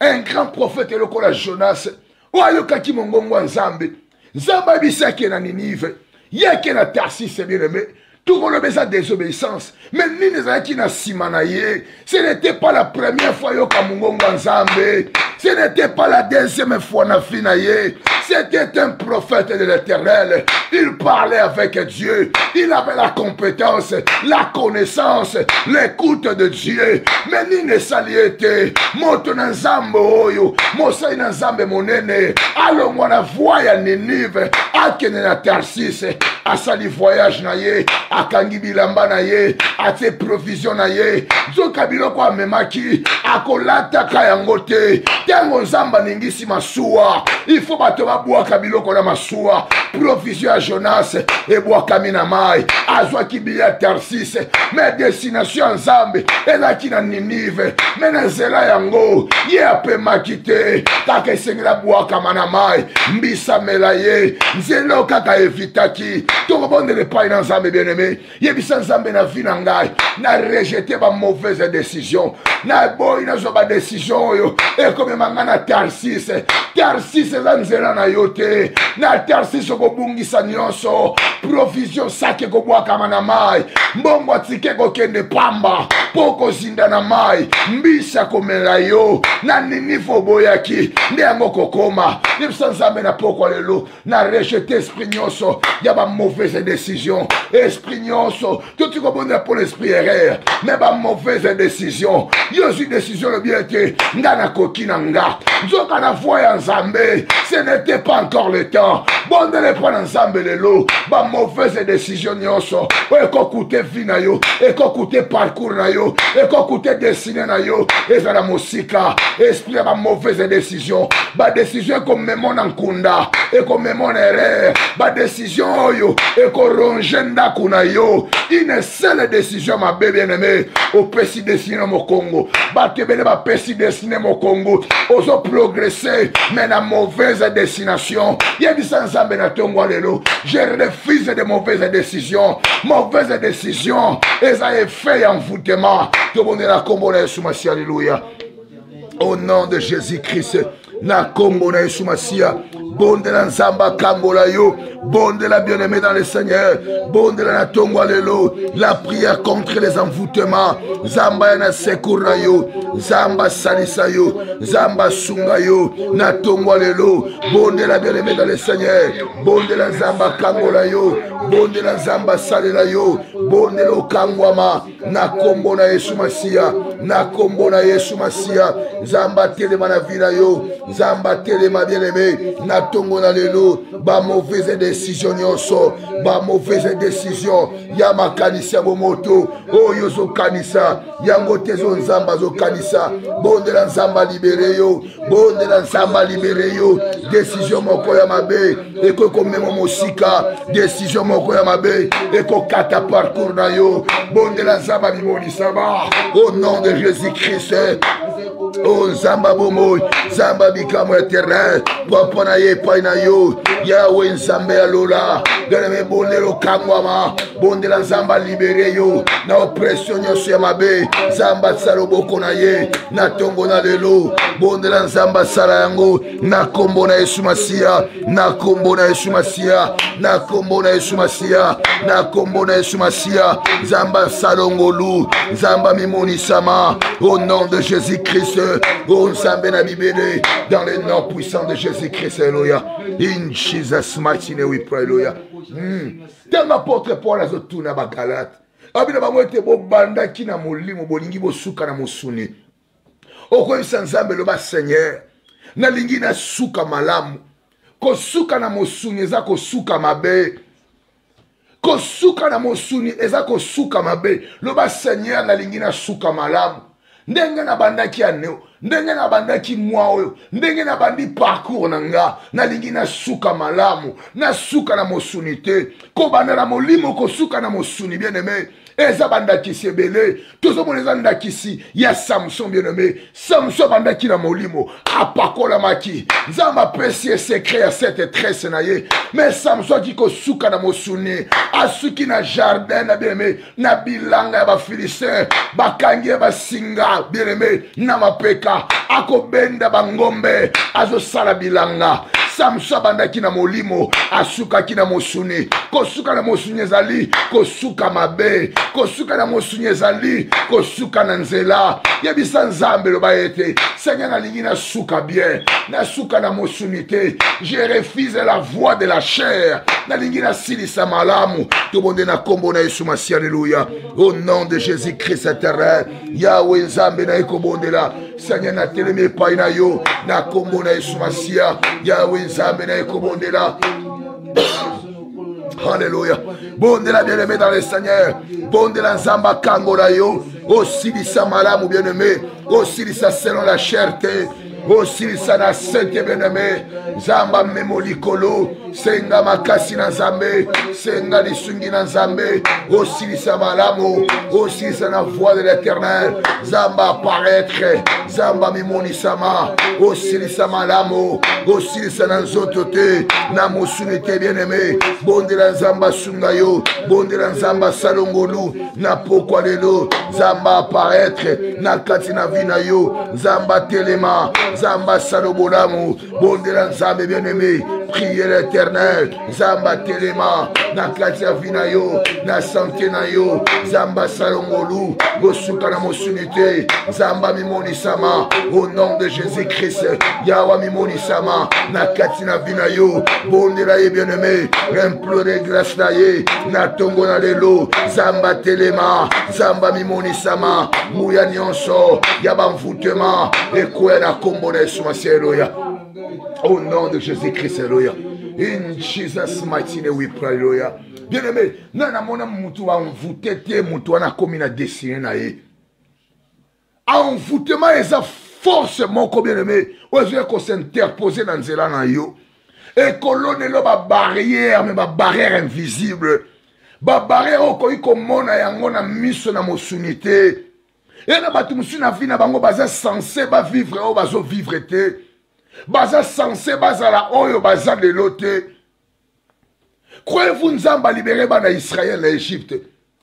un grand prophète lokola Jonas oyo kaki mongongo nzambe nzamba bisaki na Ninive yeke na Tarsis bien-aimé tout le monde a désobéissance mais nini ezalaki na sima na ye ce n'était pas la première fois yoka mongongo nzambe ce n'était pas la deuxième fois na fi na ye c'était un prophète de l'Éternel. Il parlait avec Dieu. Il avait la compétence, la connaissance, l'écoute de Dieu. Mais ni ne saliete. Moto na nzambe oyo. Mosai na nzambe monene. Alors mwana voya Ninive. Akene na Tarsis. Asali voyage na ye. Akangi bilamba na ye. Ate provision na ye. Zoka biloko amemaki. Akolata kayangote. Tengo nzamba ningisi masuwa. Il faut bato babwaka biloko na masuwa. Provision à Jonas et boakami na mai. Azwa kibiya Tarsis. Mais destination nzambe. Elaki na Ninive. Mais na nzela yango. Ye ape makite. Kaka esengela boakama na mai. Mbisa mela ye. Nzelo kaka evitaki. Toko bonde le pai na nzambe bien-aimé. Yebisa nzambe na vi na ngai. Na rejeté ba mauvaise décision. Na boy na zo ba décision yo. E comme mangana Tarsis. Tarsis eza nzela na yote. Na Tarsis okobungisa nyonso. Provision sake kobwakama na mai. Mbongo atike kokende pamba. Poko zinda na mai. Mbisa komela yo. Na Ninive boyaki. Nde yango kokoma. Yebisa nzambe na poko lelo. Na rejeté esprit nyonso. Ya ba mauvaise décision. Esprit nyonso. Tout ko bonne pour l'esprit erreur. Mais ba mauvaise décision. Yo suis décision le bien te. Ngana kokina nga. Nzoka na voya nzambe. Ce n'était pas encore le temps. Bon de le prendre ensemble lelo. Ba mauvaise décision nyonso. Eko koute vie na yo. Eko koute parcours na yo. Eko koute destiné na yo. Ezala mosika. Esprit ba mauvaise décision. Ba décision comme memon nkunda. Eko memon erreur. Ba décision oyo. Eko ronge ndaku na yo. Une seule décision ma bien-aimé. Au pesi destiné mo Congo. Ba tebele ba pesi destiné mo Congo. Ozo progresser. Mais la mauvaise destination. Yebisa nzambe na tongo lelo. Je refuse de mauvaises décisions. Mauvaise décision. Eza effet envoûtement. Tout le monde est là comme Yesu Masi. Alléluia. Au nom de Jésus-Christ. Na kombo na Yesu Masia. Bonde la nzamba kambola yo. Bonde la bien-aimé dans le Seigneur. Bonde la tongo lelo. La prière contre les envoûtements. Zamba na sekura yo. Zamba salisa yo. Zamba sunga yo. Na tongo lelo. Bonde la bien-aimé dans le Seigneur. Bonde la nzamba kambola yo. Bonde la nzamba salela yo. Bonde lo kangwama. Na kombo na Yesu Masia. Na kombo na Yesu Masia. Zamba telema na vina yo. Zamba telema bien-aimé. Na tongo na lelo. Ba mauvaise décision nyonso. Ba mauvaise décision. Ya makanisa bomoto. Oyo zo kanisa. Yango tezo nzamba zo kanisa. Bonde la nzamba libere yo. Bonde la nzamba libere yo. Décision moko ya mabe. Eko komemo mosika. Décision moko ya mabe. Eko kata parcours na yo. Bonde la nzamba bimoni saba. Au nom de Jésus-Christ. Oh nzamba bomoy. Nzamba bikamo éternel. Papa na ye pa na yo. Yahweh nzambe ya lola. Bien-aimé bonde lo kangwama. Bonde la nzamba libere yo. Na oppression nyonso ya mabe. Nzamba salo boko na ye. Na tongo na lelo. Bonde la nzamba sala yango. Na kombo na Yesu Masia. Na kombo na Yesu Masia. Na kombo na Yesu Masia. Na kombo na Yesu Masia. Nzamba salongolu. Nzamba mimoni sama. Au nom de Jésus-Christ. Oh nzambe na bibele. Dans le nom puissant de Jésus-Christ. Alléluia. In Jesus mighty name we pray. Alléluia. Tellement apôtre Paul azotuna bagalate. Abina bamwete bo banda kina molimo bolingi bo suka na mosuni. Okoyisa nzambe loba Seigneur. Na lingi na suka malamu. Ko suka na mosuni eza ko suka mabe. Ko suka na mosuni eza ko suka mabe. Loba Seigneur na lingi na suka malamu. Ndenge na bandaki aneo. Ndenge na bandaki mwa oyo. Ndenge na bandi parcours nanga. Na lingi na suka malamu. Na suka na mosuni te. Ko banda na molimo ko suka na mosuni bien aimé. eza bandakisi ebele tozomona eza ndakisi ya Samson bien-aimé. Samson bandaki na molimo apakolamaki nzambe apesi ye sekret ya sete tresse na ye mais Samson aki kosuka na mosuni asuki na jardin na bien-aimé na bilanga ya bafilistin bakangi ye basinga bien-aimé na mapeka akobenda bangombe azosala bilanga. Samson bandaki na molimo asukaki na mosuni. Kosuka na mosuni ezali kosuka mabe, kosuka na mosuni ezali kosuka na nzela. Yebisa nzambe loba ete Seigneur nalingi na suka bien, na suka na mosuni te. Je refuse la voix de la chair. Nalingi na silisa malamu. Tobonde na kombo na Yesu Masi, alléluia. Au nom de Jésus-Christ éternel, Yahweh nzambe na ekobondela. Seigneur na telemi epai na yo na kombo na Yesu Masi, Yahweh nzambe na ekobondela. Alléluia. Bondela bien-aimé dans le Seigneur. Bondela nzamba kangola yo. Osilisa malamu bien-aimé. Osilisa selon la cherté. Osilisa na sente bien-aimé. Zamba memolikolo. Senga makasi na nzambe. Senga lisungi na nzambe. Osilisa malamu. Osilisa na voix de l'éternel. Zamba apparaître. Zamba mimonisama. Osilisa malamu. Osilisa na nzoto te. Na mosunite bien-aimé. Bondela nzamba sunga yo. Bondela nzamba salongolu. Na pokwa lelo. Zamba apparaître. Na kati na vina yo. Zamba telema. Zamba salobolamu. Bondela nzambe bien-aimé. Priez l'éternel. Zamba telema. Na kati ya vina yo. Na santé na yo. Zamba salongolu. Gosuka na mosunite. Zamba mimonisama. Au nom de Jésus-Christ. Yawa mimonisama. Na kati na vina yo. Bondela ye bien-aimé. Implore grâce na ye. Na tongo na lelo. Zamba telema. Zamba mimonisama. Mouya nyonso. Yaba mvutema. Ekwe na kombo na Yesu Masi, alléluia. Au nom de Jésus-Christ, alléluia. In Jesus' mighty name we pray, alléluia. Bien-aimé, nana mona mutu wa mvutete mutu wana komi na destiné na ye. Envoûtement eza force moko bien-aimé. Ozo ko s'interposer dans nzela na yo. Et kolone lo ba barrière, mais ba barrière invisible. Ba barrière okoyi komona yango na miso na mosunité. Et na batu musu na vie na bango baza censé ba vivre o bazo vivre te. Baza censé bazala oyo baza de lote. Croyez-vous nzamba libéré bana Israël na Égypte.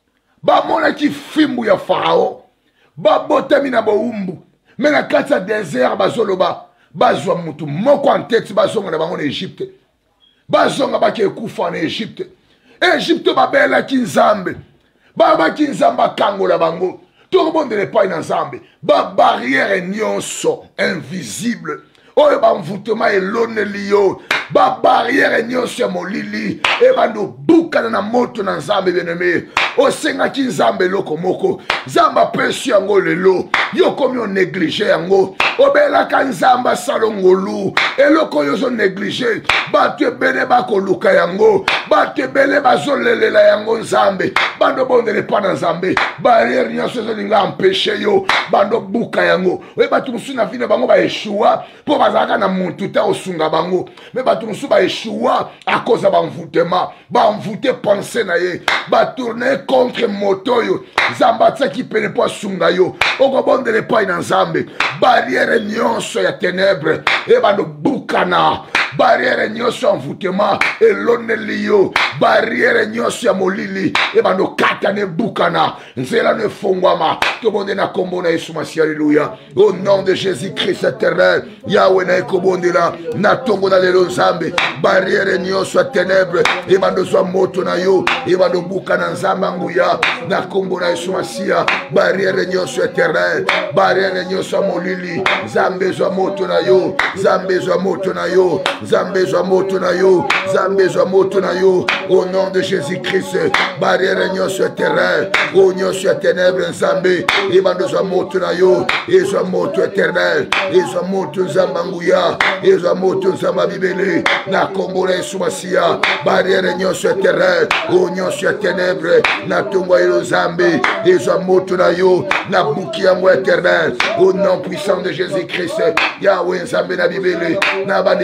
Ba mona ki fimbu ya Pharaon. Ba botami na boumbu. Mais na kati ya désert bazoloba. Bazwa mutu moko en tête bazonga na bango na Égypte. Bazonga baki ekufa na Égypte. Égypte babela ki nzambe. Baba ki nzamba kangola bango. Tout le monde n'est pas une ensemble. Ba barrière nyonso invisible. Oyo ba mvutema elone liyo. Ba barrière nyonso ya molili. E bando buka na moto na nzambe bien-aimé. Osenga ki nzambe loko moko. Zamba pesi yango lelo. Yo komi o négligé yango. Obela ka nzamba salongolu. Eloko yo zo négligé. Batu ebele bako luka yango. Batu ebele bazo lelela yango nzambe. Bando bondele pa na nzambe. Barrière nyonso zo linga empêché yo. Bando buka yango. We batu musu na vina bango ba eshua. Po bazaka na muntu ta osunga bango. Me batu musu ba eshua à cause ba mvutema. Ba mvute pensée na ye. Ba tourner contre motoyo. Zamba tsaki pene po sunga yo. Oko bondele pa na nzambe. Barrière nyonso ya ténèbres. E bando bukana. Barrière nyonso envoûtement. Elone liyo. Barrière nyonso ya molili. E bando katane bukana. Nzela ne fongwama. Tobonde na kombo na Yesu Masi, alléluia. Au nom de Jésus-Christ éternel. Yahweh na ekobonde la. Na tongo na lelo nzambe. Barrière nyonso ya ténèbres. E bando zwa moto na yo. E bando bukana nzambe nguya. Na kombo na Yesu Masi. Barrière nyonso éternel. Barrière nyonso ya molili. Zambe zwa moto na yo. Zambe zwa moto na yo. Zambe zwa moto na yo. Zambe zwa moto na yo. Au nom de Jésus-Christ. Barrière nyonso éternel. Au nyonso ya ténèbres nzambe. E bando zwa moto na yo. E zwa moto éternel. E zwa moto nzamba nguya. E zwa moto nzamba bibele. Na kombo na Yesu Masi. Barrière nyonso éternel. Au nyonso ya ténèbres. Na tongwa elo nzambe. E zwa moto na yo. Na buki yango éternel. Au nom puissant de Jésus-Christ. Yahweh nzambe na bibele. Na bande kombo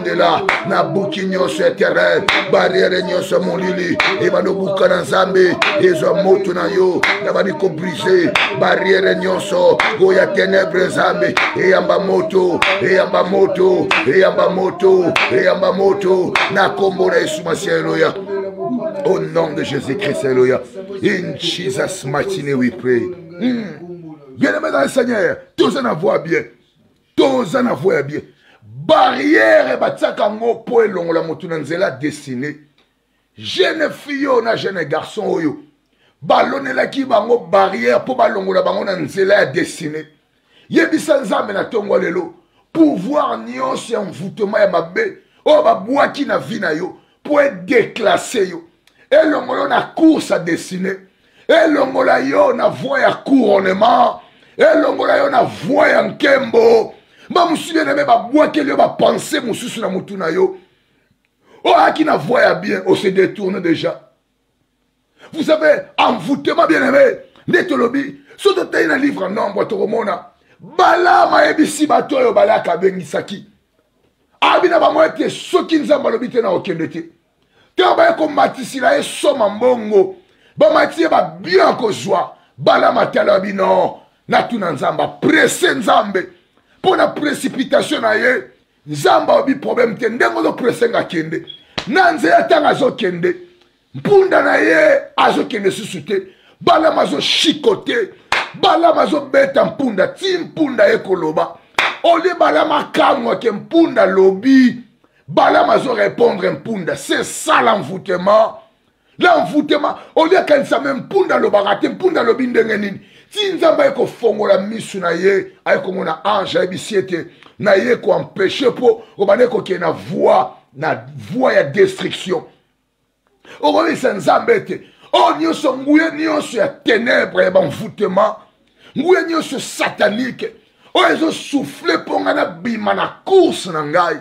kobondela na buki nyonso éternel barrière nyonso molili ebanobuka na nzambe ezwa moto na yo na bani kobrise barrière nyonso oya ténèbre nzambe eyamba moto eyamba moto eyamba moto eyamba moto na kombo na Yesu Masiya eloya. Au nom de Jésus-Christ, alléluia. In Jesus' mighty name we pray. Bien-aimés dans le Seigneur, tous en avoir bien. Tous en avoir bien. Barrière et batakango po elongo la motuna nzela destiné. Jeune fille na jeune garçon oyo. Balone la ki bango barrière po balongo la bango na nzela destiné. Yebisa nzambe na tongo lelo. Pouvoir nyonso envoûtement ya mabe. O babwaki na vie na yo. Pour être déclassé yo. Et l'ongolo na course à dessiner. Et l'ongolo yo na voie à couronnement. Et l'ongolo yo na voie à nkembo. Ma moussou bien aimé ba bois que yo ba penser moussou na moutou na yo. Oh qui na voie à bien, on se détourne déjà. Vous savez, envoûtement bien aimé. Netolobi, surtout t'as un livre en nombre toromona. Bala ma ebisi bato yo bala kabengisaki. Abina ba mo ete soki nzamba lobite na okendete. Te ba ko matisi la e soma mbongo. Ba matisi ba bien ko joie. Bala matala bino na tuna nzamba presse nzambe. Pour la précipitation na ye, nzamba obi problème te ndengo do presse nga kende. Nanze atanga zo kende. Mpunda na ye azo kende susute. Bala mazo chikote. Bala mazo beta mpunda ti mpunda ekoloba. Ole bala makamwa ke mpunda lobi. Bala mazo répondre mpunda. C'est ça l'envoûtement. L'envoûtement. Ole kanisa même mpunda lobarate mpunda lobi ndenge nini. Si nzamba eko fongola misu na ye. Ayeko mona ange ebisiete. Na ye ko empêcher po. Obane ko ke na voie ya destruction. Okomi se nzambe te. Oh nyonso nguye nyonso ya ténèbres ya envoûtement. Nguye nyonso satanique. Oh, ils ont soufflé pour nga bima na course na ngai.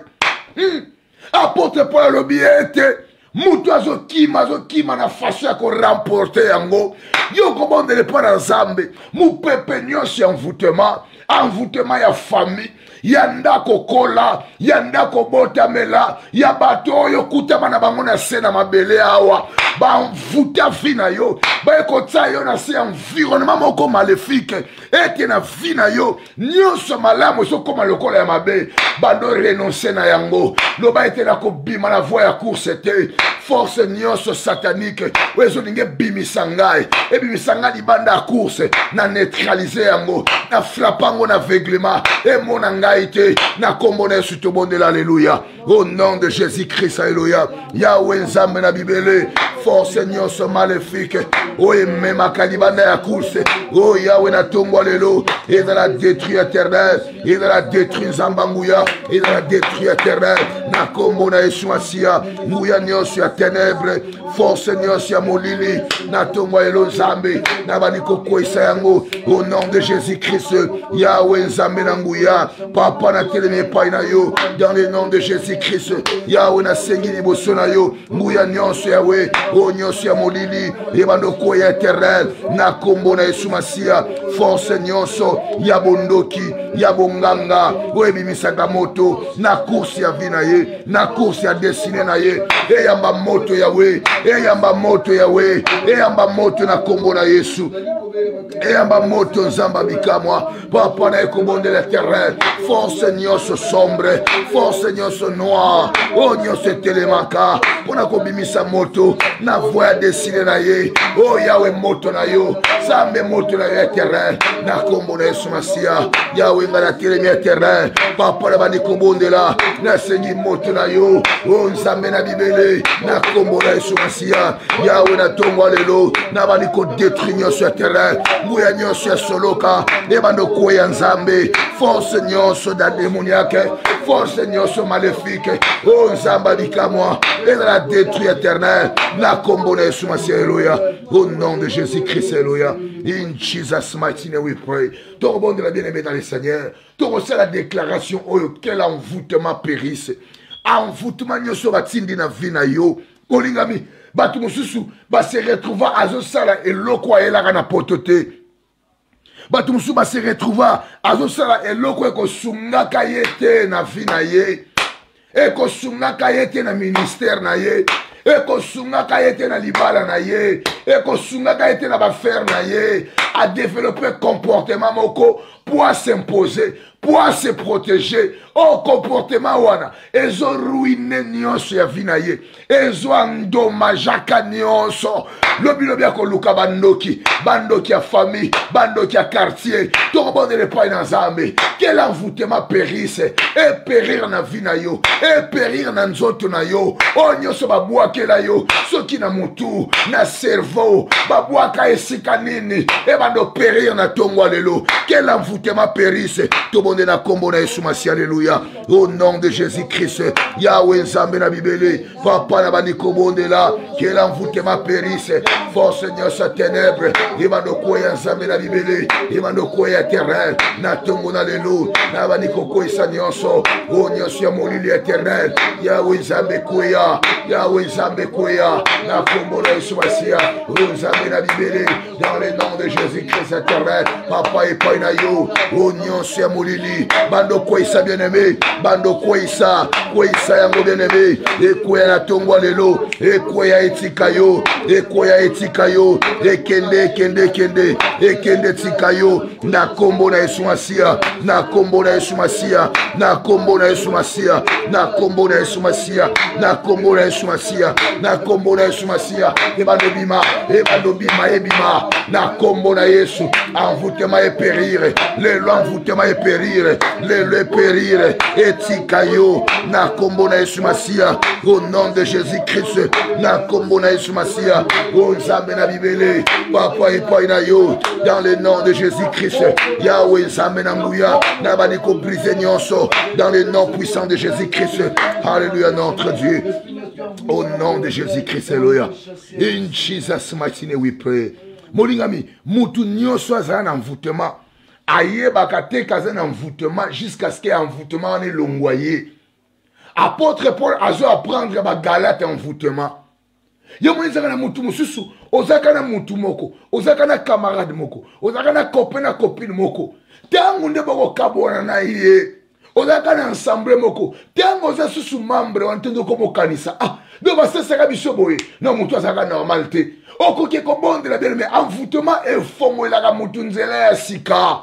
Apôtre Paul le biete. Mutu azo kima na façon ya ko remporter yango. Yo komande le pa na Nzambe. Mu pepe nyonso envoûtement. Envoûtement ya famille. Yanda kokola, yanda kobotamela, ya bato oyo kutama na bango na se na mabele awa, ba envoûta fina yo, ba ekotsa yo na se environnement moko maléfique, ete na fina yo, nyonso malamu so koma lokola ya mabe, bando renoncer na yango, loba ete na kobima na voie ya course te, force nyonso satanique, wezo ninge bimisa ngai, ebimisa ngai libanda ya course, na neutraliser yango, na frappango na aveuglement, e mona ngai na kombone sutobondela alléluia au nom de Jésus-Christ alléluia Yahweh nzambe na bibele force nyonso maléfique oye mema kalibanda ya course oh Yahweh na tongo lelo et dans la détruit éternel et dans la détruit nzambanguya et dans la détruit éternel na kombona Yesu Masiya nguya nyonso ya ténèbres force nyonso ya molili na tongo lelo nzambe na baniko koisa yango au nom de Jésus-Christ Yahweh nzambe na nguya Papa na teleme pa na yo dans le nom de Jésus-Christ Yahweh na sengi liboso na yo nguya nyonso Yahweh o nyonso ya molili ebandoko ya éternel na kombo na Yesu Masiya force nyonso ya bondoki ya bonganga o ebimisaka moto na course ya vie na ye na course ya destinée na ye eyamba moto Yahweh eyamba moto Yahweh eyamba moto na kombo na Yesu eyamba moto nzamba bikamwa Papa na ekobondela l'éternel force nyonso sombre force nyonso noire o nyonso telemaka pona kobimisa moto na voie destinée na ye o Yahweh moto na yo sambe moto na yo éternel na kombo na Yesu Masiya Yahweh ngana telemi éternel Papa na bani kobondela na sengi moto na yo o nzambe na bibele na kombo na Yesu Masiya Yahweh na tongo lelo na bani ko détruire nyonso éternel nguya nyonso ya soloka ne bando koya nzambe force nyonso da démoniaque force nyonso maléfique oh nzamba bikamwa et dans la détruit éternel na kombo na Yesu Masiya alléluia au nom de Jésus-Christ alléluia in Jesus mighty name we pray ton bon de la bien-aimé dans le Seigneur ton reçoit la déclaration oh quel envoûtement périsse envoûtement nyonso batindi na vie na yo olingami batu mususu ba se retrouva azosala eloko ayelaka na potote batu mususu ba se retrouva azosala eloko ekosungaka ye te na vie na ye ekosungaka ye te na ministère na ye, ekosungaka ye te na libala na ye, ekosungaka ye te na bafere na ye, a développer comportement moko pour s'imposer, pour se protéger. Au comportement wana ezo ruine nyonso ya vie na ye, ezo endommagaka nyonso. Lobi akoluka bandoki ya famille, bandoki ya quartier, tokobondele epai na Nzambe, quel envoûtement périsse et périr na vie na yo, et périr na nzoto na yo. O nyonso babwakela yo soki na mutu na cerveau, babwaka esika nini e bando périr na tongo lelo, quel envoûtement périsse. Tobonde na kombo na Yesu Masi, alléluia. Au nom de Jésus-Christ, Yahweh Nzambe na bibele, papa na bani kobonde la, quel envoûtement périsse. Force nyonso ténèbres, ibando koya Nzambe na bibele, ibando koya terrain, na tongo na lelo, na bani kokoisa nyonso, o nyonso ya molili éternel, Yahweh Nzambe koya, Yahweh Nzambe koya, na kombo na Yesu Masi, o Nzambe na bibele, dans le nom de Jésus-Christ éternel, papa epai na yo, o nyonso ya molili, bando koisa bien-aimé, bando koisa yango bien-aimé, ekoya na tongo lelo, ekoya etika yo, ekoya etika yo, ekende tika yo, na kombo na Yesu Masia, na kombo na Yesu Masia, na kombo na Yesu Masia, na kombo na Yesu Masia, na kombo na Yesu Masia, na kombo na Yesu Masia, ebando bima, ebima, na kombo na Yesu, envoûtement et périr, le envoûtement et périr, le périr, etika yo, na kombo na Yesu Masia, au nom de Jésus-Christ, na kombo na Yesu Masia, o Nzambe na bibele, papa epai na yo, dans le nom de Jésus-Christ, Yahweh Nzambe na nguya, na baniko brise nyonso, dans le nom puissant de Jésus-Christ, alléluia notre Dieu, au nom de Jésus-Christ, alléluia. In Jesus' mighty name we pray. Molingami, mutu nyonso azana na envoûtement, ayebaka te kaza na envoûtement jusqu'à ce que envoûtement en est longoyé. Apôtre Paul a dû apprendre ba Galate envoûtement. Yo monizaka na mutu mususu, ozaka na mutu moko, ozaka na camarade moko, ozaka na copain na copine moko. Tango nde boko kabona na ye. Ozaka na ensemble moko. Tango oza susu membre wantendo ko mokanisa. Ah, do ba sesaka biso boye. Na mutu azaka normal te. Okoki ko bonde la bien mais envoûtement e fongo la ka mutu nzela ya sika.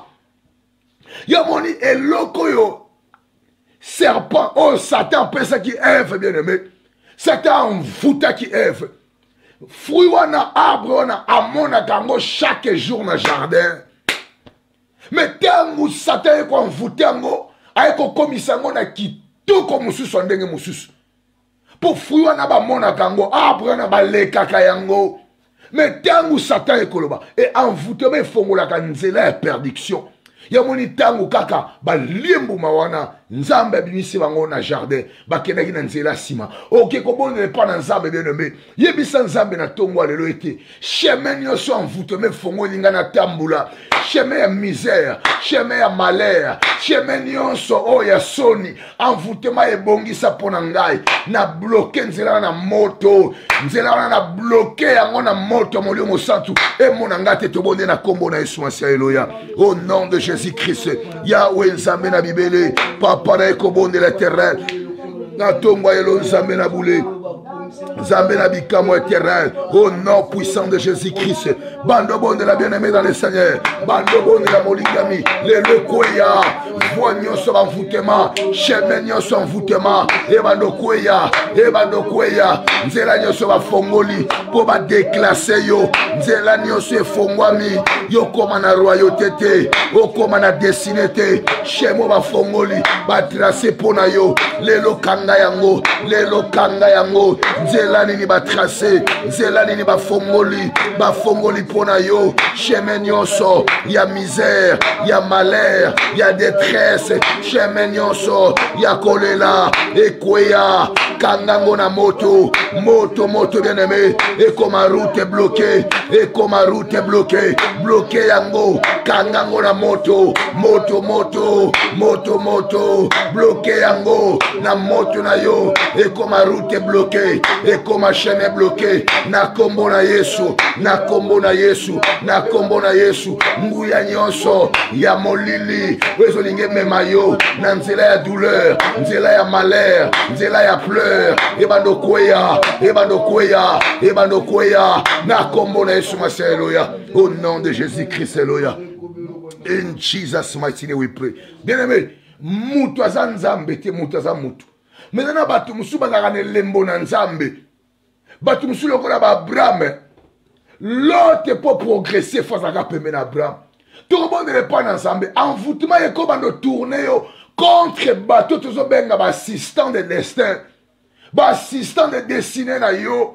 Yo moni eloko yo serpent, oh Satan pesa ki Ève bien-aimé. Satan envoûta ki Ève. Fruit wana arbre wana amona kango chaque jour na jardin. Mais tango Satan ko envoûta ngo, ay ko komisa ngo na kitoko mususu ndenge mususu. Pour fruit wana ba mona kango arbre wana ba lekaka yango. Mais tango Satan ekoloba et envoûtement fongola kanzela ya perdiction. Yamoni tango kaka ba liembu mawana Nzambe bimisi bango na jardin bakendaki na nzela sima. Ok kobonne pas na Nzambe bien-aimé. Yebisa Nzambe na tongo lelo ete chemin nyonso envoûtement fongo linga na tambula. Chemin ya misère, chemin ya malheur, chemin nyonso o ya soni, envoûtement ebongisa pona ngai na bloquer nzela na moto, nzela na bloquer yango na moto molio mosantu e mona ngate to bonde na kombo na Yesu Masi, alléluia. Au nom de Jésus-Christ, Yahweh Nzambe na bibele, papa na ekobonde l'éternel, na tongo elo Nzambe na boule, Nzambe na bikamo éternel, au nom puissant de Jésus-Christ, bando bonde la bien-aimée dans le Seigneur, bando bonde la molingami, le koya, voix nyonso envoûtement, chemin nyonso envoûtement, e bando koya, nzela nyonso ba fongoli, po ba déclasser yo, nzela nyonso e fongwami, yo koma na royauté te, o koma na destinée te, chemo ba fongoli, ba tracer pona yo, lelo kanga yango, nzela nini ba tracer, nzela nini ba fongoli pona yo, chemin nyonso, ya misère, ya malheur, ya détresse, chemin nyonso, ya kolela, ekweya, kangango na moto, moto, moto bien-aimé, et comme ma route est bloquée, et comme ma route est bloquée, bloqué yango, kangango na moto, moto, moto, moto, moto, bloqué yango, na moto na yo, et comme ma route est bloquée, et comme ma chaîne est bloquée, na kombo na Yesu, na kombo na Yesu, na kombo na Yesu, nguya nyonso, ya molili, wezo linge memayo, na nzela ya douleur, nzela ya malheur, nzela ya pleur, ebando kweya, ebando kweya, ebando kweya, na kombo na Yesu masi, alléluia, au nom de Jésus-Christ, alléluia. In Jesus mighty name we pray. Bien aimé, mutu aza nzambe te, mutu aza mutu. Maintenant batu musu bazaka ne lembo na nzambe. Batu musu lokola ba Abraham. L'autre pour progresser face à pembe na Abraham. Tout le monde n'est pas dans nzambe. Envoûtement est comme dans tourner contre bateau tout benga ba assistant de destin. Ba assistant de destinée na yo.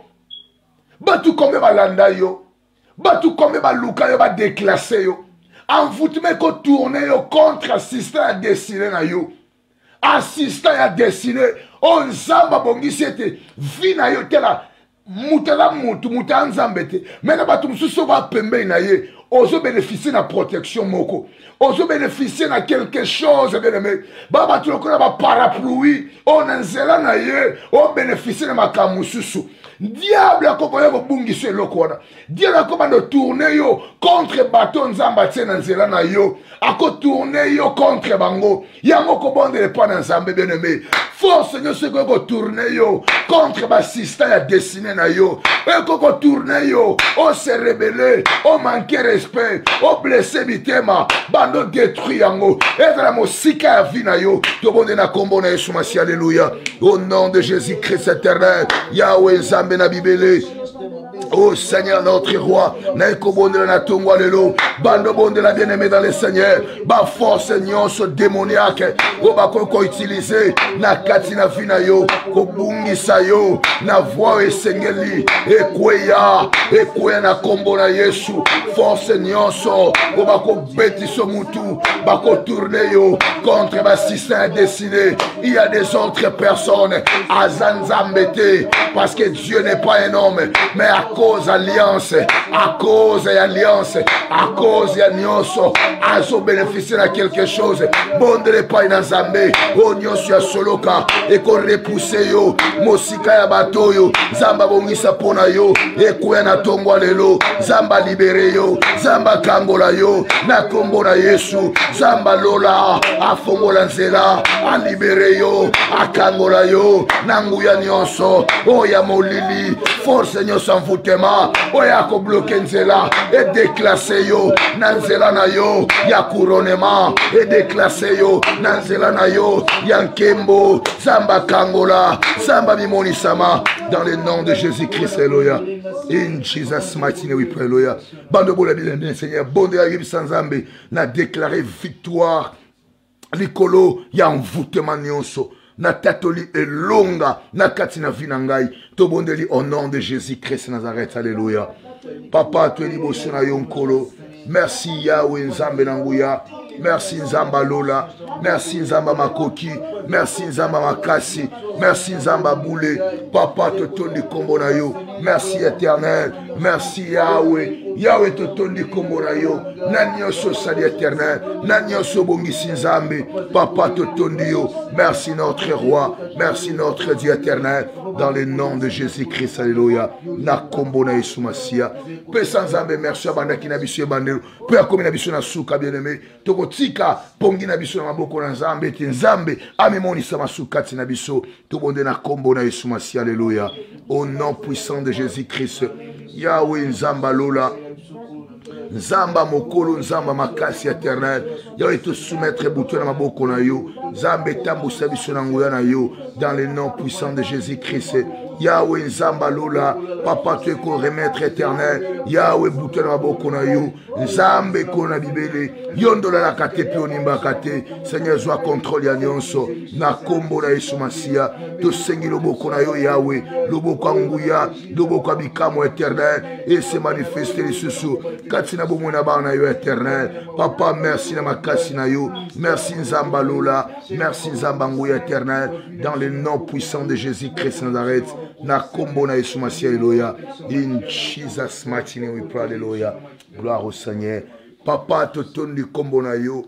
Batu comme ba landa yo. Batu comme ba luka yo ba déclassé yo. Envoûtement ko tourner yo contre assistant à destiné na yo. Assistant à destiné on zamba bongisi ete vi na yo tela mutala mutu muta nzambe te. Mena batu mususu ba pembe na ye ozo bénéficier na protection moko. Ozo bénéficier na quelque chose bien aimé. Ba batu lokona ba parapluie on nzela na ye on bénéficier na makamususu. Diable a kokoya ko bungisi eloko wana. Diable a komanda tourner yo contre bateau nzamba tena nzela na yo. Ako tourner yo contre bango. Yango ko bondele pa na nzambe bien aimé. Force Seigneur se ko tourner yo contre ba assistant ya destiné na yo. E ko tourner yo, on se rebeller, on manquer respect, on blesser bitema, bando détruit yango. Et la mosika ya vie na yo. To bonde na kombo na Yesu masi, alléluia. Au nom de Jésus-Christ éternel, Yahweh Nzambe na bibele. Oh Seigneur notre roi, naiko bonde na tongwa lelo, bando bonde la bien-aimé dans le Seigneur, ba force nyonso démoniaque, o ba ko utiliser na kati na vina yo, ko bungisa yo, na voix esengeli, ekweya na kombo na Yesu, force nyonso, o ba ko betiso mutu, ba ko tourner yo contre ba système décidé. Il y a des autres personnes à Zanzambete, parce que Dieu n'est pas un homme, mais à cause alliance, à cause alliance, à cause nyonso, azo bénéficier à quelque chose. Bondele pa ina Nzambe, o nyonso ya soloka, et qu'on repousse yo, mosika ya bato yo, Zamba bongisa pona yo, ekwe na tongwa lelo, Zamba libere yo, Zamba kangola yo, na kombo na Yesu, Zamba lola, afongola nzela, a libere yo, akangola yo, nanguya nyonso, o ya molili, force nyonso envoûtement, o ya ko bloquer nzela, et déclasser yo, nanzela na yo, ya couronnement, et déclasser yo, nanzela na yo, ya nkembo, Zamba kangola, Zamba mimoni sama, dans le nom de Jésus-Christ, alléluia. In Jesus mighty name we pray, alléluia. Bande bola bien Seigneur, bonde ya ribi sans Nzambe, na déclaré victoire. Likolo ya envoûtement nyonso. Na tatoli elonga na katina vinangai. To bondeli au nom de Jésus-Christ Nazareth, alléluia. Papa tu liboso na yonkolo. Merci Yahweh Nzambe nanguya. Merci Nzamba Lola, merci Nzamba Makoki, merci Nzamba Makasi, merci Nzamba Boule, Papa Totondi Kombo na yo, merci éternel, merci Yahweh, Yahweh Totondi Kombo na yo, Nanyoso Sali éternel, Nanyoso Bongisi Nzambe, Papa Totondi yo, merci notre roi, merci notre Dieu éternel, dans le nom de Jésus-Christ, alléluia, na Kombo na Yesu Masia, Pesa Nzambe, merci Abandaki na biso bandelo, Peu akomi na biso na suka bien-aimé, tika pongi na biso na maboko na Nzambe te Nzambe amemonisa masukati na biso tobonde na kombo na Yesu Masi, alléluia. Au nom puissant de Jésus-Christ, Yahweh Nzamba Lola, Nzamba mokolo, Nzamba makasi éternel, Yahweh te soumettre bouton na maboko na yo, Nzambe tambusa biso na nguya na yo, dans le nom puissant de Jésus-Christ. Yahweh Nzamba Lola, Papa tu es qu'on remettre éternel, Yahweh bouton na maboko na yo, Nzambe kona bibele, yondola la kate pi onimba kate, Seigneur zwa contrôle ya nyonso, na kombo na Yesu Masia, to sengi loboko na yo Yahweh, loboko nguya, loboko bikamo éternel, et se manifester lisusu, katina bomo na ba na yo éternel, Papa merci na makasi na yo. Merci Nzamba Lola. Merci Nzamba Ngouya éternel. Dans le nom puissant de Jésus-Christ Nazareth. Na kombo na Yesu Masia Eloya. In Jesus mighty name we pray, Alléluia. Gloire au Seigneur. Papa, te tourne du kombo na yo.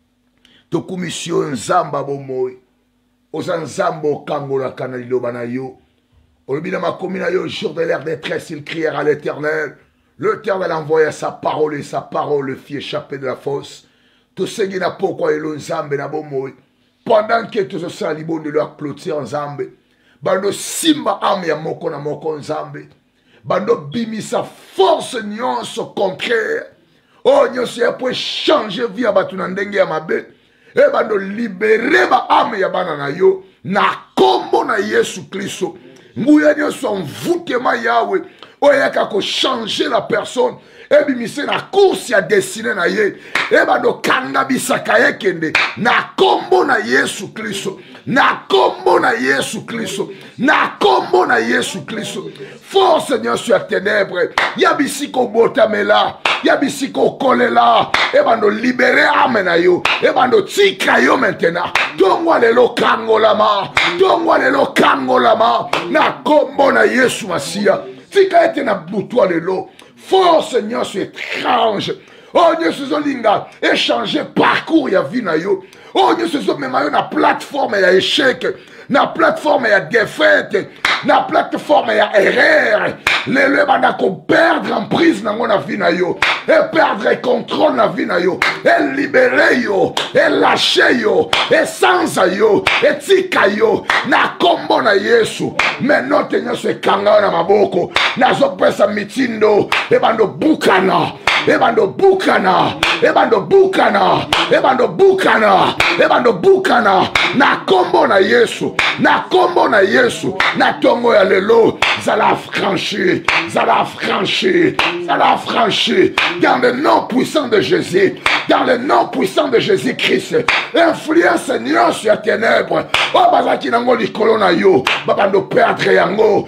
To commission Nzamba Bomoy. Oza Nzambo Kango la Kanalilo Banayo. Au milieu de ma commune, au jour de leur détresse, ils crièrent à l'Éternel. L'Éternel envoya sa parole et sa parole le fit échapper de la fosse. Tout ce qui n'a pas quoi il Nzambe na Bomoy. Pendant que tout ça libon de leur clôture Nzambe. Bando simba ame ya moko na moko Nzambe. Bando bimi sa force nyonso contraire. Oh nyonso ya pour changer vie abatu na ndenge ya mabe. E bando libere ba ame ya bana na yo. Na kombo na Yesu Kristo. Nguya nyonso mvutema Yahweh. Oyaka ko changer la personne. Et bimise na course ya destiné na ye. Et bando kanga bisaka ye kende. Na kombo na Yesu Kristo. Na kombo na Yesu Kristo. Na kombo na Yesu Kristo. Force Seigneur sur la ténèbre. Yabisiko botamela. Yabisiko kolela. Et bando libérer ame na yo. Et bando tika yo maintenant. Tongwa lelo kango lama. Tongwa lelo kango lama. Na kombo na Yesu Masia. Tika ete na butwa lelo. Force Seigneur sur étrange. Oh Dieu se zolinga. Échanger parcours ya vie na yo. Oh Dieu se zo même na plateforme ya échec. Na plateforme ya défaite. Na plateforme ya erreur. Le banda ko perdre en prise na ngona vie na yo. Et perdre contrôle na vie na yo. Et libérer yo. Et lâcher yo. Et sans yo. Et tika yo. Na kombo na Yesu. Mais non tenyo se kanga na maboko. Na zo pesa mitindo. E bando bukana. Ebando bukana, ebando bukana, ebando bukana, ebando bukana, na kombo na Yesu, na kombo na Yesu, na tongo ya lelo, zala franchi, zala franchi, zala franchi, dans le nom puissant de Jésus, dans le nom puissant de Jésus-Christ, influence Seigneur sur la ténèbre, oh bazaki nango likolo na yo, babando perdre yango,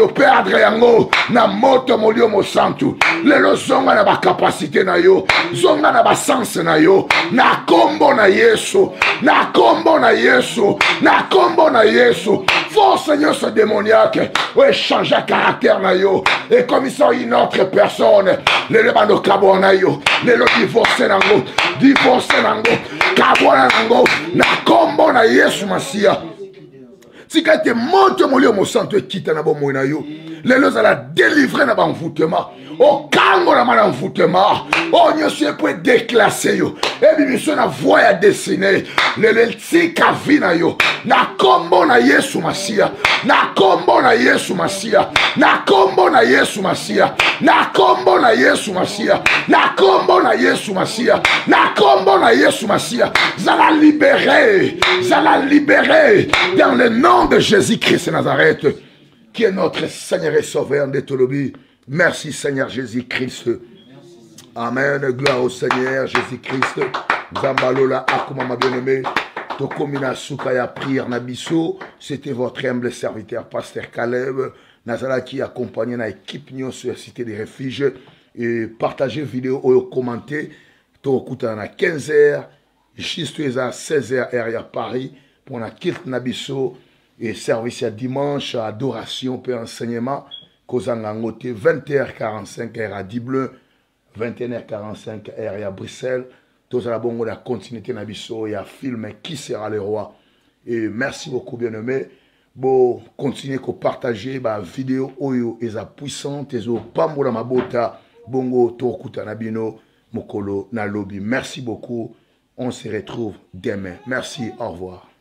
na moto molio mo santu, lelo zonga na baka capacité na yo, zonga na basanse na yo, na kombo na Yesu, na kombo na Yesu, na kombo na Yesu, force Seigneur ce démoniaque, ouais changer caractère na yo, et comme ils sont une autre personne, le bando kabo na yo, le divorce nango, kabo nango, na kombo na Yesu Masia. Si quand tu montes mon lieu, mon sang te quitte na bon na yo, les lois à la délivrer na ban envoûtement. Au kango na man envoûtement. Oh Dieu c'est pour déclasser yo. Et bibiso na voix à dessiner. Le tika vina yo. Na kombo na Yesu Masia. Na kombo na Yesu Masia. Na kombo na Yesu Masia. Na kombo na Yesu Masia. Na kombo na Yesu Masia. Na kombo na Yesu Masia. Zala libérer. Zala libérer. Dans le nom de Jésus-Christ Nazareth, qui est notre Seigneur et Sauveur de Tolobi. Merci Seigneur Jésus-Christ. Amen. Gloire au Seigneur Jésus-Christ. Zambalola Akuma ma bien-aimé. Tokomina Soukaya prière Nabiso. C'était votre humble serviteur, Pasteur Caleb. Nazala qui accompagne une équipe sur la cité des refuges. Et partagez vidéo ou commentez. Tokuta à 15h. Juste à 16h à Paris. Pour la quitte Nabiso. Et service à dimanche, adoration, puis enseignement. Kozangangote, 20h45 à Dibleu, 21h45 à Bruxelles. Tous à la continuité Nabiso, il y a film Qui sera le roi. Et merci beaucoup, bien-aimé. Bon, continuez à partager la vidéo oyo et puissante et pambola mabota bongo tokuta nabino mokolo na lobby. Merci beaucoup. On se retrouve demain. Merci, au revoir.